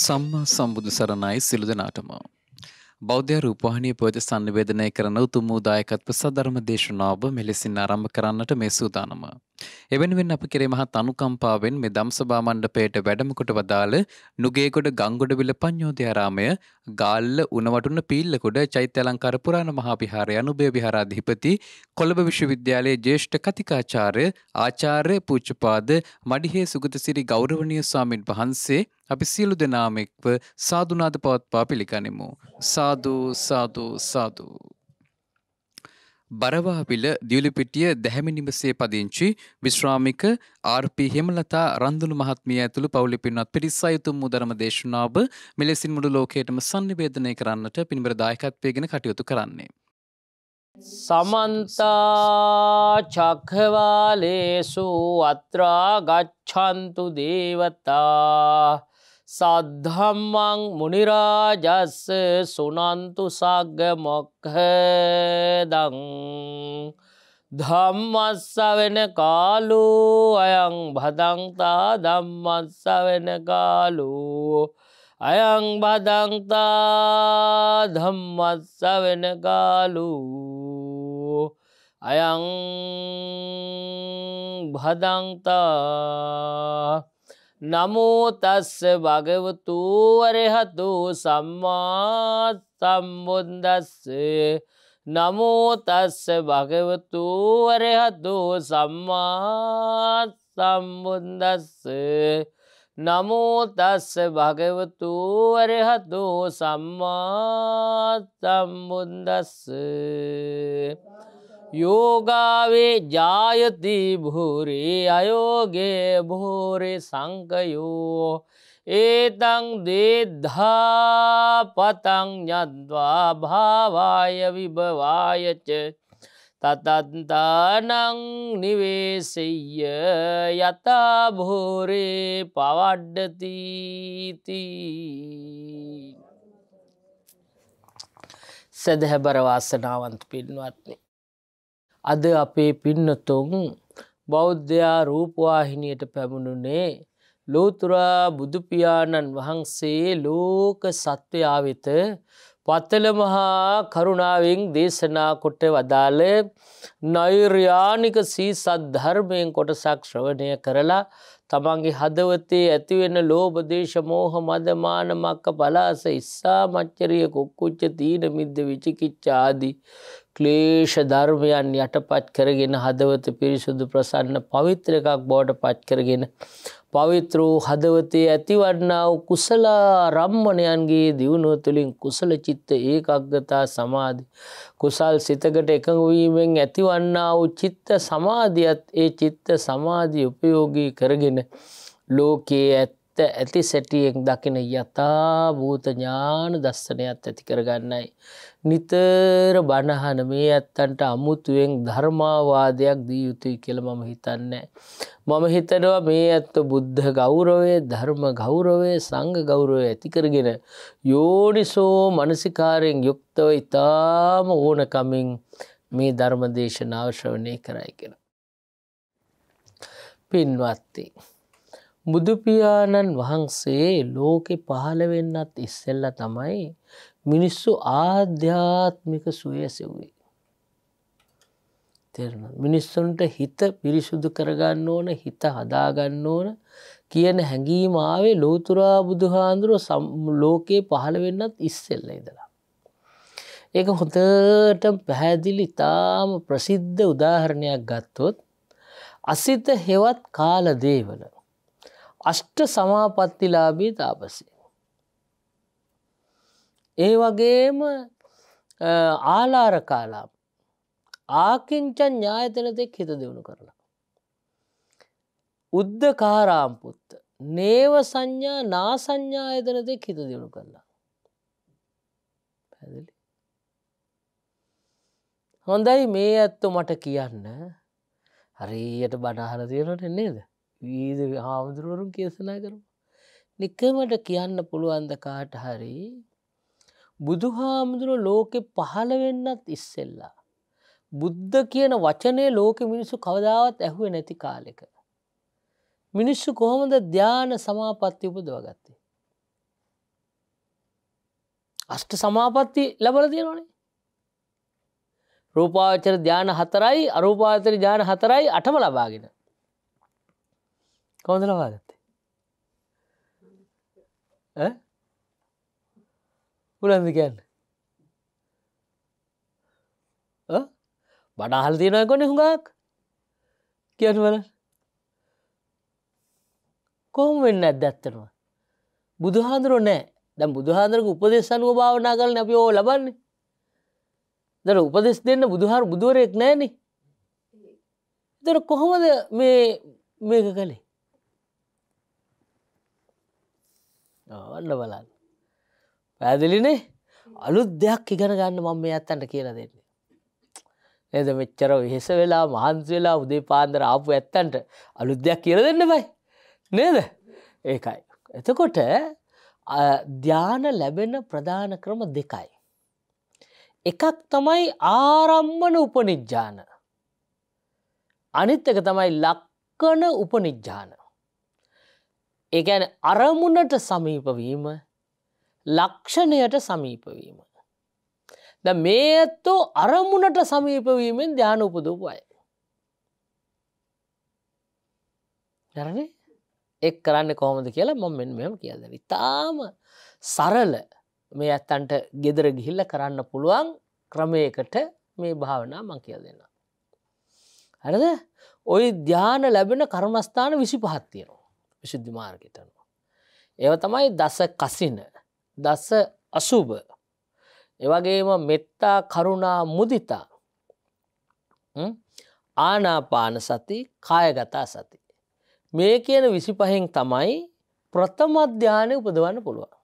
සම්මා සම්බුදු සරණයි සියලු දෙනාටම. බෞද්ධ රූපවාහිනිය පොත සංනිවේදනය කරන උතුම් වූ දායකත්ව සදර්ම දේශනාව මෙලෙසින් ආරම්භ කරන්නට මේ සූදානම. එවෙනුවෙන් අප කෙරේ මහත් අනුකම්පාවෙන් මේ ධම්සභා මණ්ඩපයට වැඩම කොට වදාළ නුගේගොඩ ගංගොඩවිල පඤ්ඤෝදයාරාමය ගාල්ල උණවටුන පීල්ලකොඩ චෛත්‍ය අලංකාර පුරාණ මහා විහාරය අනුභව විහාරාධිපති කොළඹ විශ්වවිද්‍යාලයේ ජ්‍යෙෂ්ඨ කතිකාචාර්ය ආචාර්ය පූජ්‍යපාද මඩිහේ සුගතසිරි ගෞරවනීය ස්වාමින් වහන්සේ අපි සියලු දෙනාම එක්ව සාදුනාද පවත්වා පිළිගනිමු. සාදු සාදු සාදු. බරවාපිල දියුලිපිටිය දැහැමි නිවසේ පදිංචි විශ්‍රාමික ආර්.පී. හේමලතා රන්දුළු මහත්මිය ඇතුළු පවුලේ පින්වත් පිරිස උතුම් වූ ධර්ම දේශනාව මෙලෙසින් මුළු ලෝකයටම සංනිවේදනය කරන්නට පින්බර දායකත්වයෙන් කටයුතු කරන්නේ. සමන්ත චක්ඛවාලේසු අත්‍රා ගච්ඡන්තු දේවතා සද්ධම්මං මුනි රාජස්ස සුනන්තු සග්ග මොක්ඛදං ධම්මස්සවෙන කාලෝ අයං භදංතා ධම්මස්සවෙන කාලෝ අයං භදංතා ධම්මස්සවෙන කාලෝ අයං භදංතා නමෝ තස්ස භගවතු අරහතු සම්මා සම්බුද්දස්ස නමෝ තස්ස භගවතු අරහතු සම්මා සම්බුද්දස්ස නමෝ තස්ස භගවතු අරහතු සම්මා සම්බුද්දස්ස යෝගාවේ ජායති භූරේ අයෝගේ භූරේ සංකයෝ ඒතං දේද්ධා පතං ඤද්වා භාවාය විභවායච තතන්තානං නිවේසෙය්‍ය යතා භූරේ පවඩ්ඩති තී. සදහබර වාසනාවන්ත පින්වත්නි, අද අපේ පින්නතුන් බෞද්ධයා රූපවාහිනියට පැමුණුනේ ලෝතුරා බුදුපියාණන් වහන්සේ ලෝක සත්වයා වෙත පතල මහා කරුණාවෙන් දේශනා කොට වදාළ නෛර්යානික සීසත් ධර්මයෙන් කොටසක් ශ්‍රවණය කරලා තමන්ගේ හදවතේ ඇතිවෙන ලෝභ දේශ මෝහ මද මාන මක්ක පලාස ඉස්සා මච්චරිය කුක්කුච්ච තීන මිද්ද විචිකිච්ඡා ආදී ක්ලේශ ධර්මයන් යටපත් කරගෙන හදවත පිරිසුදු ප්‍රසන්න පවිත්‍ර එකක් බවට පත් කරගෙන පවිත්‍ර වූ හදවතේ ඇතිවන්නා වූ කුසල රම්මණයන්ගේ දියුණුව තුළින් කුසල චිත්ත ඒකාග්‍රතා සමාධි කුසල් සිතකට එකඟ වීමෙන් ඇතිවන්නා වූ චිත්ත සමාධියත් ඒ චිත්ත සමාධිය උපයෝගී කරගෙන ලෝකයේ ඇති සැටියෙන් දකින යථා භූත ඥාන දර්ශනයත් ඇති කරගන්නයි නිතර බණහන මේ ඇත්තන්ට අමුතුවෙන් ධර්මාවාදයක් දී යුතුයි කියලා මම හිතන්නේ. මම හිතනවා මේ ඇත්ත බුද්ධ ගෞරවය, ධර්ම ගෞරවය, සංඝ ගෞරවය ඇති කරගෙන යෝනිසෝ මනසිකාරයෙන් යුක්තව ඊටාම ඕනකමින් මේ ධර්ම දේශනාව ශ්‍රවණය කරයි කියලා. පින්වත්නි, බුදු පියාණන් වහන්සේ ලෝකේ පහළ වෙන්නත් ඉස්සෙල්ලා තමයි මිනිස්සු ආධ්‍යාත්මික සුවය සෙව්වේ. තේරුණාද? මිනිස්සුන්ට හිත පිරිසුදු කරගන්න ඕන, හිත හදාගන්න ඕන කියන හැඟීම ආවේ ලෝතුරා බුදුහාඳුරෝ ලෝකේ පහළ වෙන්නත් ඉස්සෙල්ලා ඉඳලා. ඒක හොඳට පැහැදිලි තාම ප්‍රසිද්ධ උදාහරණයක් ගත්තොත් අසිත හේවත් කාල දේවල අෂ්ට සමාපත්තිලාභී තාපසය. ඒ වගේම ආලාර කාලාම ආකින්චන් ඥායතන දෙක හිත දියුණු කරලා. උද්දකාරාම් පුත්ත නේව සංඥා නා සංඥායතන දෙක හිත දියුණු කරලා. පැහැදිලි? හොඳයි, මේ ඇත්තෝ මට කියන්න හරියට බණ අහලා තියෙනවද නේද? විවිධ හාමුදුරුවරුන් දේශනා කරමු. නිකමට කියන්න පුළුවන් ද කාට හරි බුදුහාමුදුරුවෝ ලෝකෙ පහළ වෙන්නත් ඉස්සෙල්ලා බුද්ධ කියන වචනේ ලෝකෙ මිනිස්සු කවදාවත් ඇහුවේ නැති කාලෙක මිනිස්සු කොහොමද ධ්‍යාන සමාපatti උපදවගත්තේ? අෂ්ට සමාපatti ලැබලා තියෙනවනේ. රූපාවචර ධාන 4යි අරූපාවචර ධාන 4යි 8ම ලබාගෙන. කොහොමද ලබාගත්තේ? බුලන්ද කියන්නේ? බණ අහලා තියෙනවා කොනේ හුඟක්. කියන්න බලන්න. කොහොම වෙන්නේ නැද්ද ඇත්තටම? බුදුහාඳුරෝ නැහැ. දැන් බුදුහාඳුරගේ උපදේශ අනුව භාවනා කරලා අපි ඕක ලබන්නේ. දැන් උපදේශ දෙන්න බුදුවරයෙක් නැහනේ. ඒතර කොහොමද මේක කළේ? අන්න බලන්න. පැහැදිලිනේ? අලුත් දෙයක් ඉගෙන ගන්න මම මේ ඇත්තන්ට කියලා දෙන්නේ. නේද? මෙච්චර වෙහෙස වෙලා මහන්සි වෙලා උදේ පාන්දර ආපු ඇත්තන්ට අලුත් දෙයක් කියලා දෙන්න බෑ. නේද? ඒකයි. එතකොට ධාන ලැබෙන ප්‍රධාන ක්‍රම දෙකයි. එකක් තමයි ආරම්මන උපනිජ්ජාන. අනිත් එක තමයි ලක්කන උපනිජ්ජාන. ඒ කියන්නේ අරමුණට සමීප වීම, ලක්ෂණයට සමීප වීම. දැන් මේ ඇත්තෝ අරමුණට සමීප වීමෙන් ධාන උපදවපු අය. හරිනේ? ඒක කරන්නේ කොහොමද කියලා මම මෙන්න මෙහෙම කියලා දෙන්න. ඉතාලම සරල මේ ඇත්තන්ට ගෙදර ගිහිල්ලා කරන්න පුළුවන් ක්‍රමයකට මේ භාවනා මම කියලා දෙන්නම්. හරිද? ওই ධාන ලැබෙන කර්මස්ථාන 25ක් තියෙනවා. විසුද්ධි මාර්ගයට අනුව. ඒවා තමයි දස කසින, දස අසුබ. ඒ වගේම මෙත්තා, කරුණා, මුදිතා. ආනාපාන සති, කායගත සති. මේ කියන 25න් තමයි ප්‍රථම ධානය උපදවන්න පුළුවන්.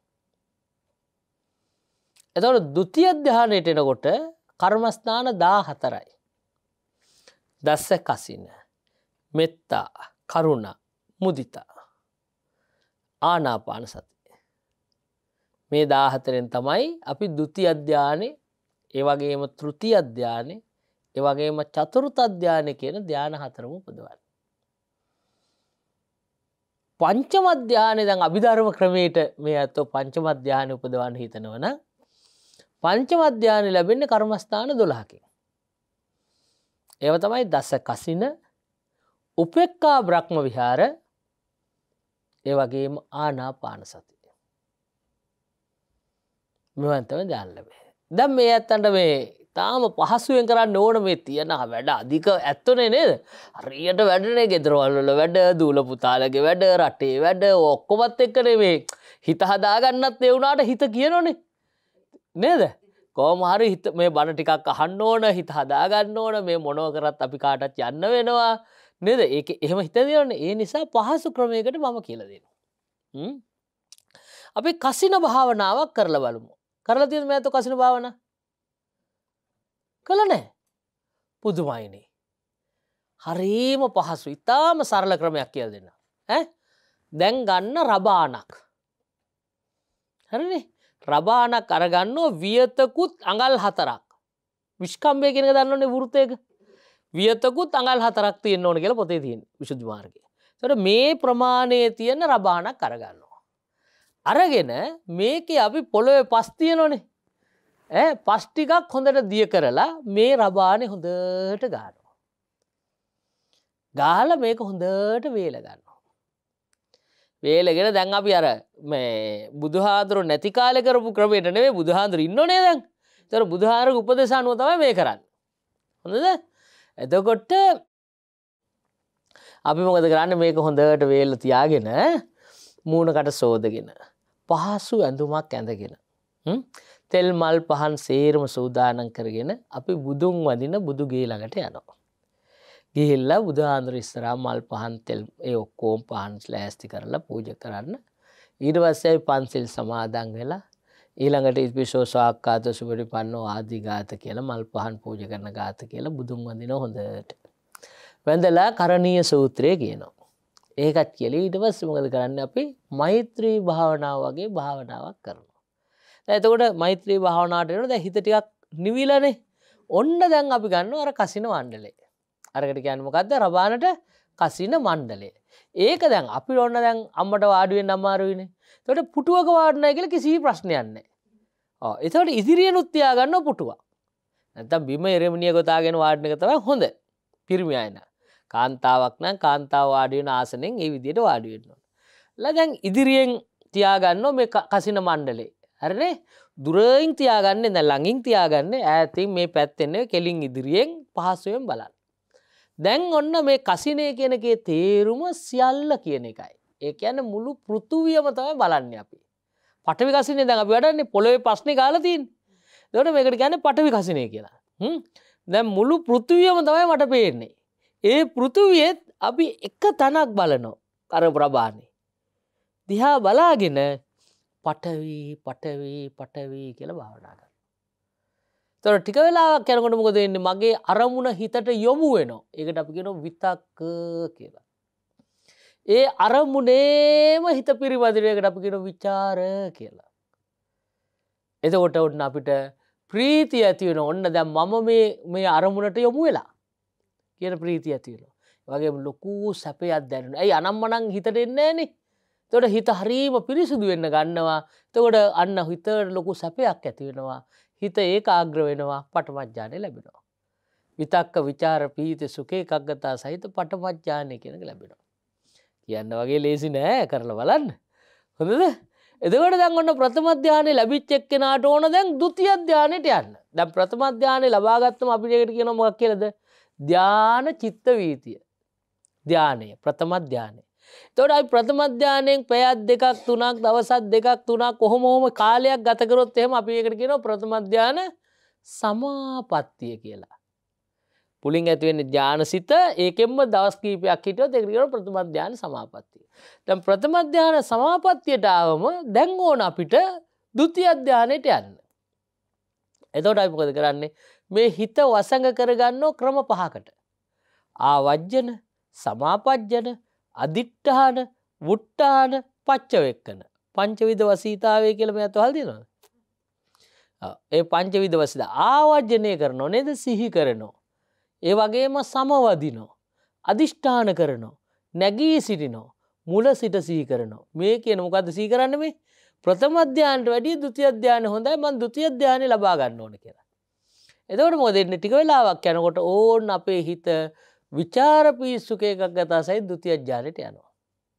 එතකොට ဒုတိ ය ධානයට එනකොට කර්මස්ථාන 14යි. දස කසින, මෙත්තා, කරුණා, මුදිතා, ආනාපාන සති. මේ 14න් තමයි අපි ဒုတိ ය ධානය, ඒ වගේම තෘතිය ධානය, ඒ වගේම චතුර්ථ ධානය කියන ධාන හතරම උපදවන්නේ. පංචම ධානය දැන් අභිධර්ම ක්‍රමයට මේ අතෝ පංචම ධානය උපදවන්න හිතනවනම් පංචම ධානය ලැබෙන්නේ කර්මස්ථාන 12කින්. ඒව තමයි දස කසින, උපේක්ඛා බ්‍රහ්ම විහාර, ඒ වගේම ආනාපාන සති. මෙවන් තමයි ධානය ලැබෙන්නේ. දැන් මේ ඇත්තන්ට මේ තාම පහසුවෙන් කරන්න ඕන මේ තියෙන වැඩ අධික ඇත්තනේ නේද? හරියට වැඩනේ ගෙදරවල වල වැඩ, දූල පුතාලගේ වැඩ, රටේ වැඩ ඔක්කොමත් එක්කනේ මේ හිත හදාගන්නත් ඒ වුණාට හිත කියනෝනේ. නේද? කොහොම හරි හිත මේ බණ ටිකක් අහන්න ඕන, හිත හදාගන්න ඕන, මේ මොනව කරත් අපි කාටවත් යන්න වෙනවා. නේද? ඒක එහෙම හිත දිනවනේ. ඒ නිසා පහසු ක්‍රමයකට මම කියලා දෙනවා. අපි කසින භාවනාවක් කරලා බලමු. කරලා තියෙන මේ අතෝ කසින භාවනාව කළ නැහැ. පුදුමයිනේ. හරීම පහසු. ඉතාම සරල ක්‍රමයක් කියලා දෙන්න. දැන් ගන්න රබානක්. හරිනේ? රබානක් අරගන්නෝ වියතකුත් අඟල් 4ක්. විස්කම්බය කියන එක දන්නවනේ වෘතයක. වියතකුත් අඟල් 4ක් තියෙන්න ඕන කියලා පොතේ තියෙන විසුද්ධි මාර්ගයේ. ඒතකොට මේ ප්‍රමාණයේ තියෙන රබානක් අරගන්නවා. අරගෙන මේකේ අපි පොළොවේ පස් තියෙනෝනේ. පස් ටිකක් හොඳට දිය කරලා මේ රබානේ හොඳට ගන්නවා. ගාලා මේක හොඳට වේල ගන්නවා. වේලගෙන දැන් අපි අර මේ බුදුහාඳුරු නැති කාලේ කරපු ක්‍රමයට නෙවෙයි බුදුහාඳුරු ඉන්නෝනේ දැන්. ඒතර බුදුහාරගේ උපදේශ අනුව තමයි මේ කරන්නේ. හොඳද? එතකොට අපි මොකද කරන්නේ මේක හොඳට වේල තියාගෙන මූණකට සෝදගෙන පහසු ඇඳුමක් ඇඳගෙන තෙල් මල් පහන් සේරම සූදානම් කරගෙන අපි බුදුන් වදින බුදු ගේ ළඟට යනවා. ගිහිල්ලා බුදුහාඳුර ඉස්සරහා මල් පහන් තෙල් ඒ ඔක්කොම පහන් ලෑස්ති කරලා පූජා කරන්න. ඊට පස්සේ අපි පන්සිල් සමාදන් වෙලා ඊළඟට ඉස්පිසෝ සාක්කාත සුපටිපන්නෝ ආදී ගාත කියලා මල් පහන් පූජා කරන ගාත කියලා බුදුන් වදින හොඳට. වැඳලා කරණීය සූත්‍රය කියනවා. ඒකත් කියලා ඊට පස්සේ මොකද කරන්නේ අපි මෛත්‍රී භාවනාව වගේ භාවනාවක් කරනවා. දැන් එතකොට මෛත්‍රී භාවනාවට එනකොට දැන් හිත ටිකක් නිවිලානේ. ඔන්න දැන් අපි ගන්නවා අර කසින මණ්ඩලය. අරකට කියන්නේ මොකද්ද? රබානට කසින මණ්ඩලය. ඒක දැන් අපි ඔන්න දැන් අම්මට වාඩි වෙන්න අමාරුයිනේ. එතකොට පුටුවක වාඩි නැහැ කියලා කිසි ප්‍රශ්නයක් නැහැ. එතකොට ඉදිරියනුත් තියාගන්න පුටුවක්. නැත්නම් බිම එරෙමිනිය ගොතාගෙන වාඩින එක තමයි හොඳ. පිරිමි අය නම් කාන්තාවක් නම් කාන්තාව වාඩි වෙන ආසනෙන් ඒ විදිහට වාඩි වෙන්න ඕන. දැන් ඉදිරියෙන් තියාගන්න මේ කසින මණ්ඩලේ. හරිනේ? දුරින් තියාගන්නේ දැන් ළඟින් තියාගන්නේ ඈතින් මේ පැත්තෙන් කෙලින් ඉදිරියෙන් පහසුවෙන් බලන්න. දැන් ඔන්න මේ කසිනේ කියන එකේ තේරුම සියල්ල කියන එකයි. ඒ කියන්නේ මුළු පෘථුවියම තමයි බලන්නේ අපි. පඨවි කසිනේ දැන් අපි වඩන්නේ පොළොවේ ප්‍රශ්නේ ගාලා තියෙන්නේ. එතකොට මේකට කියන්නේ පඨවි කසිනේ කියලා. දැන් මුළු පෘථුවියම තමයි මට පේන්නේ. ඒ පෘථුවියෙත් අපි එක තැනක් බලනවා. අර ප්‍රභානේ. දිහා බලාගෙන පඨවි කියලා භාවනා කරනවා. එතකොට ටික වෙලාවක් යනකොට මොකද වෙන්නේ? මගේ අරමුණ හිතට යොමු වෙනවා. ඒකට අපි කියනවා විතක්ක කියලා. ඒ අරමුණේම හිත පිරිවදින එකට අපි කියනවා විචාර කියලා. එතකොට ඔන්න අපිට ප්‍රීතිය ඇති වෙනවා. ඔන්න දැන් මම මේ අරමුණට යොමු වෙලා කියන ප්‍රීතිය ඇති වෙනවා. ඒ වගේම ලොකු සැපයක් දැනෙනවා. ඇයි අනම්මනම් හිතට එන්නේ නැහනේ? එතකොට හිත හරීම පිරිසුදු වෙන්න ගන්නවා. එතකොට අන්න හිතට ලොකු සැපයක් ඇති වෙනවා. හිත ඒකාග්‍ර වෙනවා. පඨමඥානෙ ලැබෙනවා. විතක්ක විචාර පීති සුඛ ඒකග්ගතා සහිත පඨමඥානෙ කියන එක ලැබෙනවා. කියන්න වගේ ලේසි නෑ කරලා බලන්න. හොඳද? එතකොට දැන් ඔන්න ප්‍රථම ධානය ලැබිච්ච එක්කෙනාට ඕන දැන් ဒုတိ ය ධානයට යන්න. දැන් ප්‍රථම ධානය ලබා ගත්තම අපිට ඒකට කියනවා මොකක් කියලාද? ධාන චිත්ත වීතිය. ධානය ප්‍රථම ධානය. එතකොට අපි ප්‍රථම ධානයෙන් පැයක් දෙකක් තුනක් දවසක් දෙකක් තුනක් කොහොම කාලයක් ගත කරොත් එහෙම අපි ඒකට කියනවා ප්‍රථම ධාන සමාපත්තිය කියලා. පුලින් ඇති වෙන්නේ ධානසිත ඒකෙන්ම දවස් කීපයක් හිටියොත් ඒකට කියනවා ප්‍රථම ධාන සමාපත්තිය. දැන් ප්‍රථම ධාන සමාපත්තියට ආවම දැන් ඕන අපිට ဒုတိ ය ධානයට යන්න. එතකොට අපි මොකද කරන්නේ? මේ හිත වසඟ කරගන්නෝ ක්‍රම පහකට. ආවජ්ජන, සමාපජ්ජන, අදිට්ඨාන, වුට්ටාන, පච්චවෙක්කන. පංචවිධ වසීතාවය කියලා මේ අතවල දිනනවා. ඒ පංචවිධ වසීත ආවජ්ජනය කරනෝ නේද? සිහි කරනෝ. ඒ වගේම සමවදිනෝ. අදිෂ්ඨාන කරනෝ. නැගී සිටිනෝ. මුල සිට සිහි කරනෝ. මේ කියන මොකද්ද සිහි කරන්නේ මේ? ප්‍රථම ධානයට වැඩිය ဒုတိ ය ධානය හොඳයි. මම ဒုတိ ය ධානය ලබා ගන්න ඕනේ කියලා. එතකොට මොකද වෙන්නේ? ටික වෙලාවක් යනකොට ඕන් අපේ හිත විචාර පීසුක ඒකග්ගතා සහිත ဒုတိ ය ධානයට යනවා.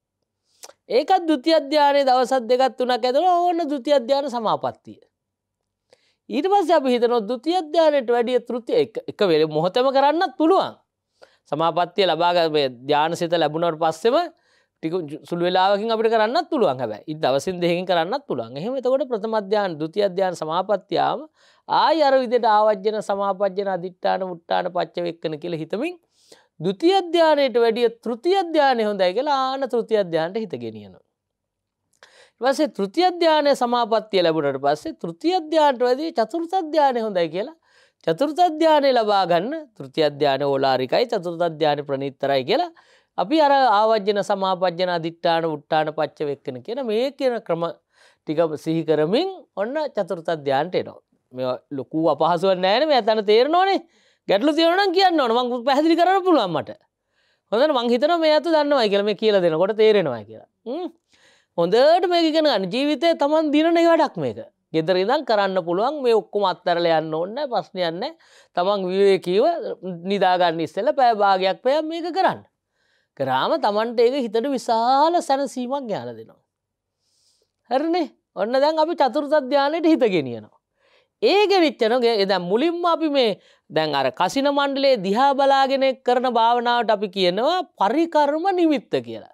ඒකත් ဒုတိ ය ධානයේ දවස් දෙකක් තුනක් ඇතුළත ඕන ဒုတိ ය ධාන සමාපත්තිය. ඊට පස්සේ අපි හිතනවා ဒုတိ ය ධානයට වැඩිය තෘතිය එක වෙලෙ මොහොතම කරන්නත් පුළුවන්. සමාපත්තිය ලබා ගන්න ධානසිත ලැබුණාට පස්සෙම ටික සුළු වෙලාවකින් අපිට කරන්නත් පුළුවන්. හැබැයි ඊ දවසින් දෙකකින් කරන්නත් පුළුවන්. එහෙම එතකොට ප්‍රථම ධාන, ဒုတိ ය ධාන සමාපත්තියම ආයි අර විදිහට ආවජ්ජන, සමාපජ්ජන, අදිට්ඨාන, මුට්ටාන, පච්චවෙක්කන කියලා හිතමින් ဒုတိ ය ධානයට වැඩිය තෘතිය ධානය හොඳයි කියලා ආන තෘතිය ධානයට හිත ගෙනියනවා. ඊට පස්සේ තෘතිය ධානය සමාපත්තිය ලැබුණාට පස්සේ තෘතිය ධානයට වැඩිය චතුර්ථ ධානය හොඳයි කියලා චතුර්ථ ධානය ලබා ගන්න. තෘතිය ධානය ඕලාරිකයි, චතුර්ථ ධානය ප්‍රණීතරයි කියලා අපි අර ආවජ්ජන, සමාපජ්ජන, අදිට්ඨාන, උට්ටාන, පච්චවෙක්කන කියන මේ කියන ක්‍රම ටික සිහි කරමින් ඔන්න චතුර්ථ ධානයට එනවා. මේ ලොකු අපහසුවක් නැහැ නේ. මේ අතන තේරෙනවනේ. ගැටලු තියෙනවා නම් කියන්න ඕන. මම පැහැදිලි කරන්න පුළුවන් මට. හොඳට මං හිතනවා මේ අත දන්නවයි කියලා මේ කියලා දෙනකොට තේරෙනවයි කියලා. හොඳට මේක ඉගෙන ගන්න. ජීවිතේ Taman දිනන වැඩක් මේක. ගෙදර ඉඳන් කරන්න පුළුවන්. මේ ඔක්කොම අත්හැරලා යන්න ඕනේ නැහැ. ප්‍රශ්නයක් නැහැ. Taman විවේකීව නිදා ගන්න ඉස්සෙල්ලා පැය භාගයක් පැයක් මේක කරන්න. කරාම Tamanට ඒක හිතට විශාල සැනසීමක් ඥාන දෙනවා. හරිනේ? ඔන්න දැන් අපි චතුර්ථ ධානයට හිත ගෙනියනවා. ඒ ගෙනිච්චනෝ දැන් මුලින්ම අපි මේ දැන් අර කසින මණ්ඩලයේ දිහා බලාගෙන කරන භාවනාවට අපි කියනවා පරිකර්ම නිමිත්ත කියලා.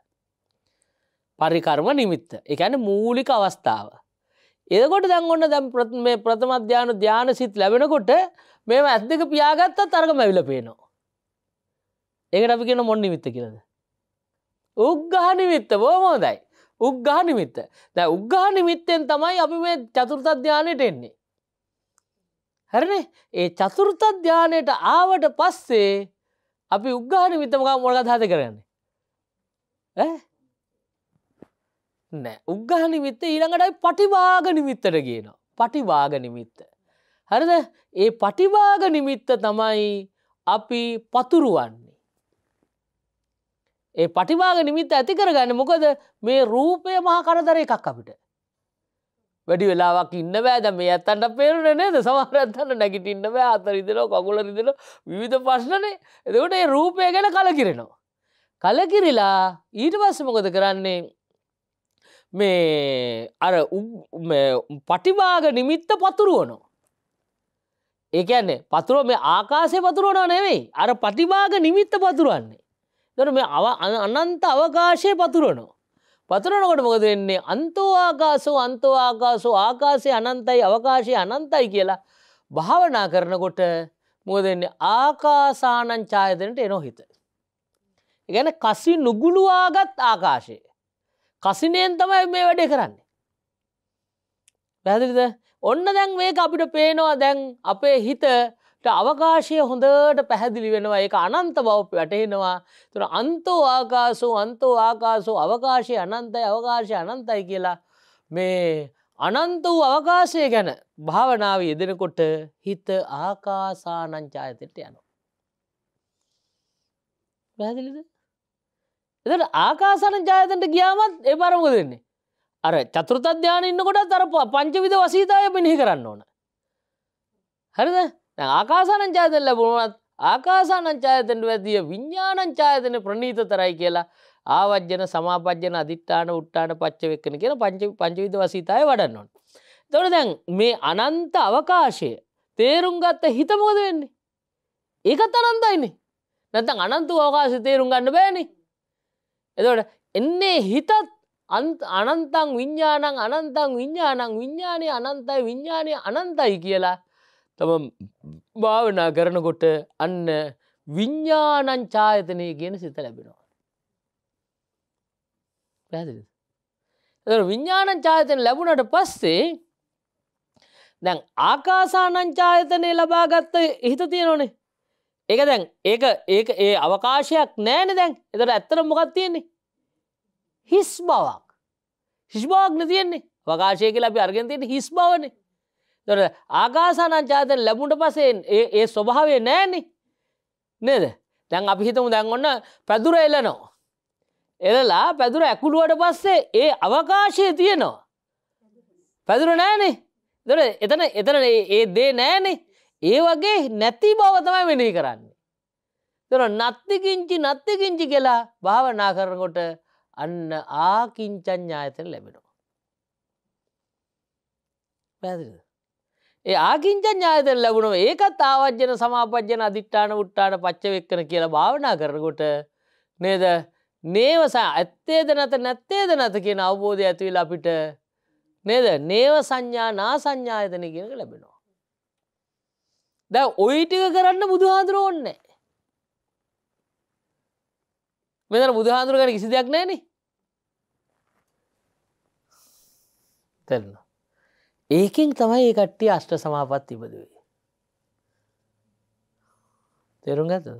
පරිකර්ම නිමිත්ත. ඒ කියන්නේ මූලික අවස්ථාව. එතකොට දැන් ඔන්න දැන් මේ ප්‍රථම ධානසිත ලැබෙනකොට මේව ඇස් දෙක පියාගත්තත් අරගම ඇවිල්ලා පේනවා. ඒකට අපි කියන මොන නිමිත්ත කියලාද? උග්ඝහ නිමිත්ත. බොහොම හොඳයි. උග්ඝහ නිමිත්ත. දැන් උග්ඝහ නිමිත්තෙන් තමයි අපි මේ චතුර්ථ ධානයට එන්නේ. හරිනේ? ඒ චතුර්ථ ධානයට ආවට පස්සේ අපි උග්ඝහ නිමිත්ත මොකක්ද හද කරන්නේ? නෑ. උග්ඝහ නිමිත්ත ඊළඟට අපි පටිභාග නිමිත්තට කියනවා. පටිභාග නිමිත්ත. හරිද? ඒ පටිභාග නිමිත්ත තමයි අපි පතුරවන්නේ. ඒ පටිභාග නිමිත්ත ඇති කරගන්නේ මොකද? මේ රූපය මහා කරදර එකක් අපිට. වැඩි වෙලාවක් ඉන්න බෑ. දැන් මේ ඇත්තන්ට පේන්නේ නේද? සමහර ඇත්තන්ට නැගිටින්න බෑ. අත රිදෙනවා, කකුල රිදෙනවා, විවිධ ප්‍රශ්නනේ. එතකොට මේ රූපය ගැන කලකිරෙනවා. කලකිරිලා ඊට පස්සේ මොකද කරන්නේ? මේ අර පටිභාග නිමිත්ත පතුරවනවා. ඒ කියන්නේ පතුරව මේ ආකාශයේ පතුරවනව නෙවෙයි. අර පටිභාග නිමිත්ත පතුරවන්නේ. එතකොට මේ අනන්ත අවකාශයේ පතුරවනවා. පතුරනකොට මොකද වෙන්නේ? අන්තෝ ආකාශෝ ආකාශය අනන්තයි අවකාශය අනන්තයි කියලා භාවනා කරනකොට මොකද වෙන්නේ? ආකාසානං ඡායතනට එනෝ හිත. ඒ කියන්නේ කසි නුගුලුවාගත් ආකාශය. කසිනෙන් තමයි මේ වැඩේ කරන්නේ. පැහැදිලිද? ඔන්න දැන් මේක අපිට පේනවා. දැන් අපේ හිතට අවකාශය හොඳට පැහැදිලි වෙනවා. ඒක අනන්ත බව වැටහෙනවා. ඒතර අන්තෝ ආකාශෝ අවකාශය අනන්තයි අවකාශය අනන්තයි කියලා මේ අනන්ත වූ අවකාශය ගැන භාවනාව යෙදෙනකොට හිත ආකාසානං ඡායතනට යනවා. පැහැදිලිද? එතකොට ආකාසානං ඡායතනට ගියාමත් ඒ පාර මොකද වෙන්නේ? අර චතුර්ථ ධානයේ ඉන්නකොටත් අර පංචවිධ වසීතාවය මෙනෙහි කරන්න ඕන. හරිද? දැන් ආකාසානං ඡායතන ලැබුණොත් ආකාසානං ඡායතන වැදිය විඥානං ඡායතන ප්‍රණීතතරයි කියලා ආවජ්ජන සමාපජ්ජන අදිත්‍යාන උට්ටාන පච්චවෙක්කන කියන පංචවිධ වසීතාවය වඩන්න ඕන. එතකොට දැන් මේ අනන්ත අවකාශය තේරුම් ගත්ත හිත මොකද වෙන්නේ? ඒකත් අනන්තයිනේ. නැත්නම් අනන්ත අවකාශය තේරුම් ගන්න බෑනේ. එතකොට එන්නේ හිතත් අනන්තං විඥානං විඥානය අනන්තයි විඥානය අනන්තයි කියලා තම භාවනා කරනකොට අන්න විඥානං ඡායතනෙ කියන සිත ලැබෙනවා. පැහැදිලිද? එතකොට විඥානං ඡායතන ලැබුණාට පස්සේ දැන් ආකාසානං ඡායතනෙ ලබාගත්ත හිත තියෙනෝනේ. ඒක දැන් ඒක ඒ අවකාශයක් නැහැනේ දැන්. එතකොට ඇත්තටම මොකක්ද තියෙන්නේ? හිස් බවක්. හිස් බවක් නේ තියෙන්නේ. අවකාශය කියලා අපි අරගෙන තියෙන්නේ හිස් බවනේ. එතකොට ආකාසානං ඡායතන ලැබුණට පස්සේ ඒ ස්වභාවය නැහැනේ. නේද? දැන් අපි හිතමු දැන් ඔන්න පැදුර එලනවා. එලලා පැදුර ඇකුළුවට පස්සේ ඒ අවකාශය තියෙනවා. පැදුර නැහැනේ. එතන ඒ දේ නැහැනේ. ඒ වගේ නැති බව තමයි මෙනෙහි කරන්නේ. එතකොට නත්ති කිංචි කියලා භාවනා කරනකොට අන්න ආකින්චඤ්ඤායතන ලැබෙනවා. පැහැදිලිද? ඒ ආකින්චඤ්ඤායතන ලැබුණොත් ඒකත් ආවජ්ජන සමාපජ්ජන අදිත්‍යාන උට්ටාන පච්චවෙක්කන කියලා භාවනා කරනකොට නේද? නේවස ඇත්තේද නැත්තේද කියන අවබෝධය ඇති වෙලා අපිට නේද? නේව සංඥා නා සංඥායතන කියන එක ලැබෙනවා. දැන් ওই ටික කරන්න බුදුහාඳුර ඕනේ නැහැ. මෙතන බුදුහාඳුර ගැන කිසි දෙයක් නැහැනේ. තේරුණා? ඒකෙන් තමයි මේ කට්ටිය අෂ්ට සමාපatti ඉපදුවේ. තේරුම් ගත්තද?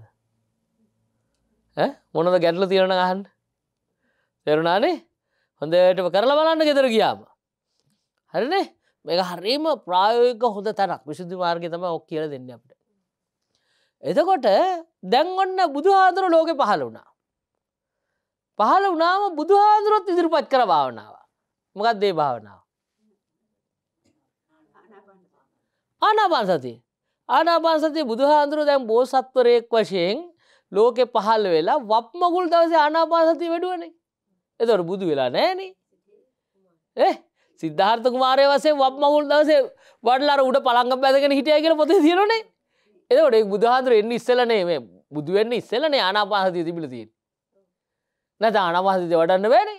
මොනවද ගැටලු තියෙනවද අහන්න? තේරුණානේ? හොඳටම කරලා බලන්න ගෙදර ගියාම. හරිනේ? මේක හරීම ප්‍රායෝගික හොඳ තැනක්. විසුද්ධි මාර්ගය තමයි ඔක් කියලා දෙන්නේ අපිට. එතකොට දැන් ඔන්න බුදුහාඳුර ලෝකේ පහළ වුණා. පහළ වුණාම බුදුහාඳුරත් ඉදිරිපත් කර භාවනාව. මොකක්ද මේ භාවනාව? ආනාපාන සතිය. ආනාපාන සතිය බුදුහාඳුර දැන් බෝසත්වරයෙක් වශයෙන් ලෝකේ පහළ වෙලා වප් මගුල් දවසේ ආනාපාන සතිය වැඩුවනේ. ඒතකොට බුදු වෙලා නැහනේ. සිද්ධාර්ථ කුමාරයා වශයෙන් වප් මගුල් දවසේ වඩලා අර උඩ පළංගම් බැඳගෙන හිටියා කියලා පොතේ තියෙනවනේ. එතකොට ඒ බුදුහාඳුර එන්නේ ඉස්සෙල්ලා නේ මේ බුදු වෙන්නේ ඉස්සෙල්ලා නේ ආනාපාන සතිය තිබිලා තියෙන්නේ. නැත්නම් ආනාපාන සතිය වඩන්න බෑනේ.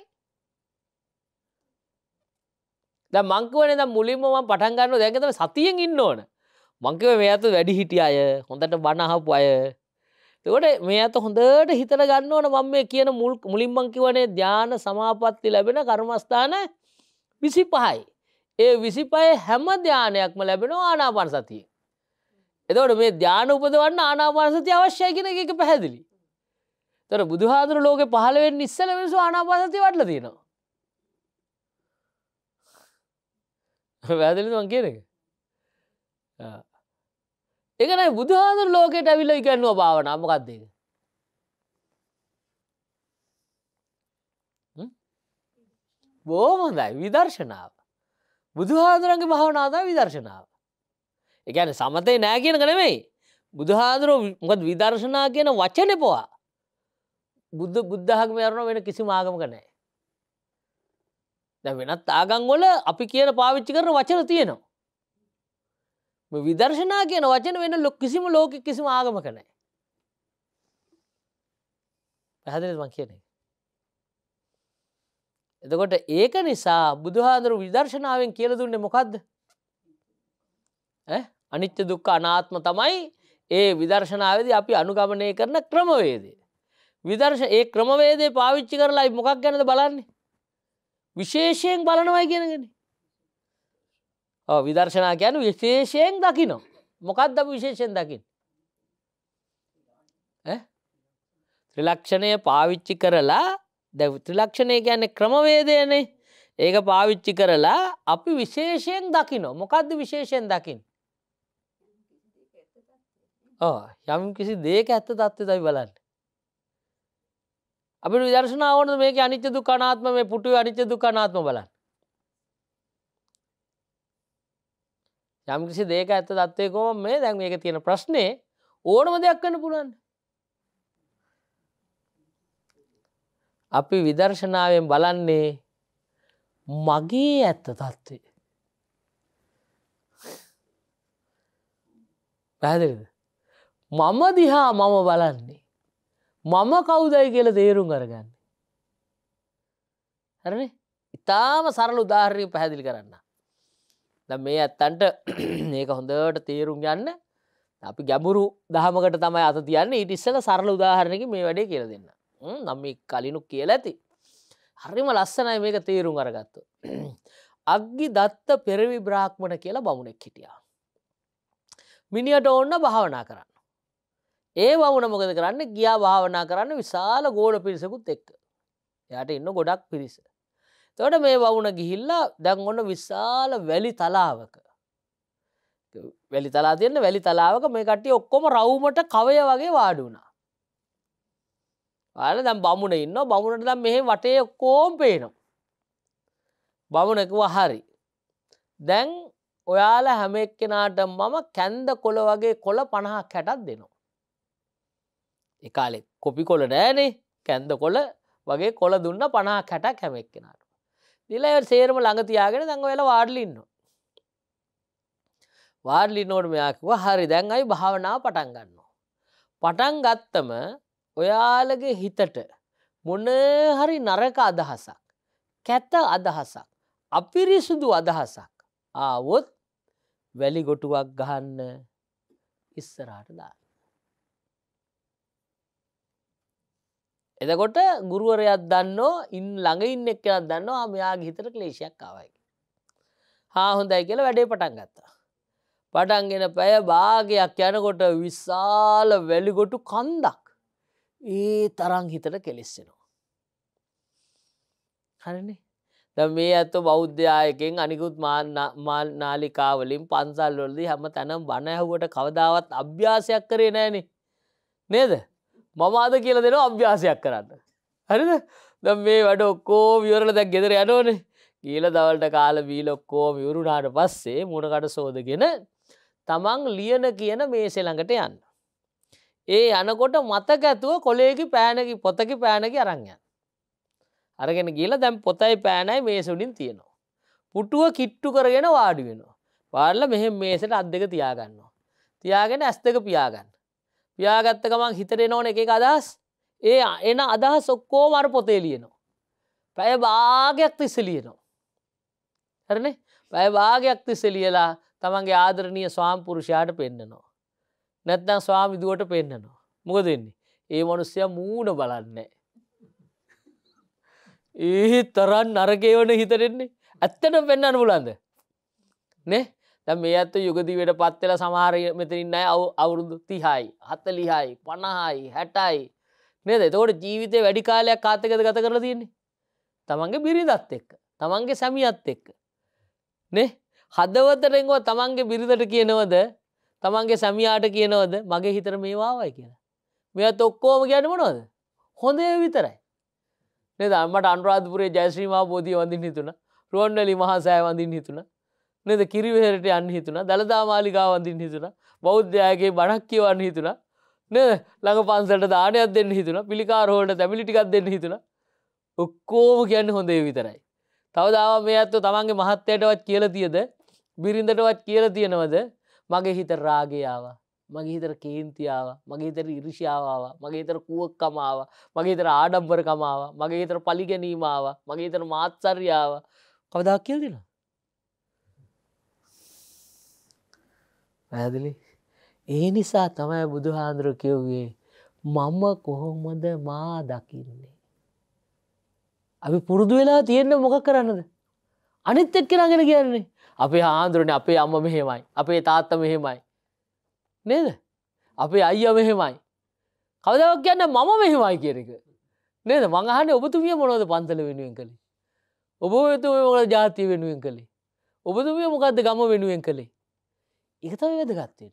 දැන් මං කියවනේ දැන් මුලින්ම මම පටන් ගන්නවා දැන් තමයි සතියෙන් ඉන්න ඕන. මං කියවේ මේ අත වැඩි හිටිය අය, හොඳට බණ අහපු අය. ඒකට මේ අත හොඳට හිතලා ගන්න ඕන මම මේ කියන මුලින් මං කියවනේ ධානා සමාපatti ලැබෙන කර්මස්ථාන 25යි. ඒ 25 හැම ධානයක්ම ලැබෙනවා ආනාපාන සතියේ. එතකොට මේ ධාන උපදවන්න ආනාපාන සතිය අවශ්‍යයි කියන එක පැහැදිලි. ඒතර බුදුහාඳුර ලෝකේ පහළ වෙන්න ඉස්සෙල්ලා මිනිස්සු ආනාපාන සතිය වඩලා තියෙනවා. වැදලිද මං කියන එක? ඒක නෑ බුදුහාඳුර ලෝකයට ඇවිල්ලා ඉගෙනුවා භාවනාව. මොකක්ද ඒක? බොහොම හොඳයි විදර්ශනාව. බුදුහාඳුරන්ගේ භාවනාව තමයි විදර්ශනාව. ඒ කියන්නේ සමතේ නෑ කියන එක නෙමෙයි. බුදුහාඳුරෝ මොකද විදර්ශනා කියන වචනේ පොවා. බුද්ධ ආගම යරන වෙන කිසිම ආගමක නෑ. දැන් වෙනත් ආගම් වල අපි කියන පාවිච්චි කරන වචන තියෙනවා. මේ විදර්ශනා කියන වචන වෙන කිසිම ලෝකෙ කිසිම ආගමක නෑ. පැහැදිලිද මං කියන්නේ? එතකොට ඒක නිසා බුදුහාඳුරු විදර්ශනාවෙන් කියලා දුන්නේ මොකද්ද? අනිත්‍ය දුක්ඛ අනාත්ම තමයි ඒ විදර්ශනාවේදී අපි අනුගමනය කරන ක්‍රමවේදය. ඒ ක්‍රමවේදේ පාවිච්චි කරලා මොකක් ගැනද බලන්නේ? විශේෂයෙන් බලනවයි කියනගනේ. විදර්ශනා කියන්නේ විශේෂයෙන් දකින්න. මොකක්ද අපි විශේෂයෙන් දකින්නේ? ත්‍රිලක්ෂණය පාවිච්චි කරලා දැන් ත්‍රිලක්ෂණය කියන්නේ ක්‍රමවේදයනේ. ඒක පාවිච්චි කරලා අපි විශේෂයෙන් දකින්න. මොකද්ද විශේෂයෙන් දකින්නේ? යම් කිසි දෙයක ඇත්ත தත්ත්වය තමයි බලන්නේ. අපිට විදර්ශනා ඕනද මේකේ අනිත්‍ය දුක්ඛ අනාත්ම මේ පුටුවේ අනිත්‍ය දුක්ඛ අනාත්ම බලන්න. යම් කිසි දෙයක ඇත්ත தත්ත්වය කොහොම මේ දැන් මේකේ තියෙන ප්‍රශ්නේ ඕනම දෙයක් වෙන්න පුළුවන්. අපි විදර්ශනාවෙන් බලන්නේ මගේ ඇත්ත தත්ත්වය. පැහැදිලිද? මම දිහා මම බලන්නේ. මම කවුදයි කියලා තේරුම් අරගන්න. හරිනේ? ඊටාම සරල උදාහරණයක් පැහැදිලි කරන්න. දැන් මේ ඇත්තන්ට මේක හොඳට තේරුම් ගන්න අපි ගැඹුරු දහමකට තමයි අත තියන්නේ. ඊට ඉස්සෙල්ලා සරල උදාහරණයකින් මේ වැඩේ කියලා දෙන්න. නම් මේ කලිනුත් කියලා ඇති. හරිම ලස්සනයි මේක තේරුම් අරගත්තොත්. අග්ගි දත්ත පෙරවි බ්‍රාහ්මණ කියලා බමුණෙක් හිටියා. මිනිහට ඕන භාවනා කරන්න. ඒ වුණ මොකද කරන්නේ? ගියා භාවනා කරන්න විශාල ගෝල පිරිසකුත් එක්ක. එයාට ඉන්න ගොඩක් පිරිස. එතකොට මේ වුණ ගිහිල්ලා දැන් ඔන්න විශාල වැලි තලාවක. වැලි තලාව තියෙන වැලි තලාවක මේ කට්ටිය ඔක්කොම රවුමට කවය වගේ වාඩි වුණා. වාලා දැන් බමුණ ඉන්නවා. බමුණට දැන් මෙහෙ වටේ ඔක්කොම පේනවා. බමුණ කිව්වා හරි. දැන් ඔයාලා හැම එක්කෙනාටම මම කැන්ද කොළ වගේ කොළ 50ක් 60ක් දෙනවා. ඒ කාලේ කොපි කොළ නෑනේ. කැන්ද කොළ වගේ කොළ දුන්න 50ක් 60ක් හැම එක්කෙනාට. දීලා ඒ සේරම ළඟ තියාගෙන දැන් ඔයාලා වාඩිලා ඉන්නවා. වාඩිලා ඉන්නකොට මෙයා කිව්වා හරි දැන් අපි භාවනාව පටන් ගන්නවා. පටන් ගත්තම ඔයාලගේ හිතට මොන හරි නරක අදහසක්, කැත අදහසක්, අපිරිසුදු අදහසක් ආවොත් වැලි ගොටුවක් ගහන්න ඉස්සරහට දාන්න. එතකොට ගුරුවරයාත් දන්නෝ ළඟ ඉන්න එක්කෙනාත් දන්නවා මෙයාගේ හිතට ක්ලේශයක් ආවයි කියලා. හොඳයි කියලා වැඩේ පටන් ගත්තා. පටන්ගෙන පැය භාගයක් යනකොට විශාල වැලි ගොටු කන්දක් ඒ තරම් හිතට කෙලෙස්සෙනවා. හරිනේ? දැන් මේ ඇත්තෝ බෞද්ධ ආයකෙන් අනිකුත් නාලිකා වලින් පන්සල් වලදී හැම තැනම බණ ඇහුවට කවදාවත් අභ්‍යාසයක් කරේ නැහනේ. නේද? මම අද කියලා දෙනවා අභ්‍යාසයක් කරන්න. හරිද? දැන් මේ වැඩ ඔක්කොම ඉවරලා දැන් ගෙදර යනෝනේ. ගිහලා දවල්ට කාලා බීලා ඔක්කොම ඉවරුනාට පස්සේ මුණකට සෝදගෙන තමන් ලියන කියන මේසෙ ළඟට යන්න. ඒ යනකොට මතක ඇතුව කොලේකි පෑනකි පොතකි පෑනකි අරන් යන්න. අරගෙන ගිහලා දැන් පොතයි පෑනයි මේස උඩින් තියෙනවා. පුටුව කිට්ටු කරගෙන වාඩි වෙනවා. වාඩිලා මෙහෙම මේසෙට අත් දෙක තියා ගන්නවා. තියාගෙන ඇස් දෙක පියාගන්න. පියාගත්ත ගමන් හිතට එනවනේ එක එක අදහස්. ඒ එන අදහස් ඔක්කොම අර පොතේ ලියනවා. පැය භාගයක් තිස්සේ ලියනවා. හරිනේ? පැය භාගයක් තිස්සේ ලියලා තමන්ගේ ආදරණීය ස්වාමි පුරුෂයාට පෙන්නනවා. නැත්නම් ස්වාමි දුවට පෙන්නනවා. මොකද වෙන්නේ? ඒ මිනිස්සයා මූණ බලන්නේ. ඒ තරම් නරකේවන හිතට එන්නේ. ඇත්තටම පෙන්වන්න පුළුවන්ද? නේ? දැන් මේ අත යුග දිවියට පත් වෙලා සමහර මෙතන ඉන්න අය අවුරුදු 30යි 40යි 50යි 60යි නේද? එතකොට ජීවිතේ වැඩි කාලයක් කාත් එක්කද ගත කරලා තියෙන්නේ? තමන්ගේ බිරිඳත් එක්ක, තමන්ගේ සැමියාත් එක්ක. නේ? හදවතෙන්ව තමන්ගේ බිරිඳට කියනවද? තමන්ගේ සැමියාට කියනවද? මගේ හිතට මේවා ආවයි කියලා. මෙයාත් ඔක්කොම කියන්නේ මොනවද? හොඳ ඒවා විතරයි. නේද? මට අනුරාධපුරයේ ජයශ්‍රී මහ බෝධිය වඳින්න හිතුණා. රුවන්වැලි මහා සෑය වඳින්න හිතුණා. නේද? කිරිවෙහෙරට යන්න හිතුණා. දලදා මාලිගාව වඳින්න හිතුණා. බෞද්ධයාගේ බණක් කියවන්න හිතුණා. නේද? ළඟ පන්සලට දානයක් දෙන්න හිතුණා. පිළිකාර හොල්ට තැඹිලි ටිකක් දෙන්න හිතුණා. ඔක්කොම කියන්නේ හොඳ ඒ විතරයි. තව දාවා මේ අතෝ තමන්ගේ මහත්තයටවත් කියලා තියද? බිරිඳටවත් කියලා තියනවද? මගේ හිතට රාගය ආවා. මගේ හිතට කේන්තිය ආවා. මගේ හිතට ඊර්ෂ්‍යාව ආවා. මගේ හිතට කුවක්කම ආවා. මගේ හිතට ආඩම්බරකම ආවා. මගේ හිතට පලිගැනීම ආවා. මගේ හිතට මාත්සර්ය ආවා. කවදාවත් කියලා දෙනවද? පැහැදිලි? ඒ නිසා තමයි බුදුහාඳුර කිව්වේ මම කොහොමද මා දකින්නේ? අපි පුරුදු වෙලා තියෙන්නේ මොකක් කරන්නද? අනිත් එක්කෙනාගෙන කියන්නේ. අපේ ආන්දරනේ අපේ අම්මා මෙහෙමයි. අපේ තාත්තා මෙහෙමයි. නේද? අපේ අයියා මෙහෙමයි. කවදාවත් කියන්නේ මම මෙහෙමයි කියන එක. නේද? මං අහන්නේ ඔබතුමිය මොනවද පන්සල වෙනුවෙන් කළේ? ඔබතුමිය මොකද ජාතිය වෙනුවෙන් කළේ? ඔබතුමිය මොකද්ද ගම වෙනුවෙන් කළේ? ඒක තමයි වැදගත් වෙන්නේ.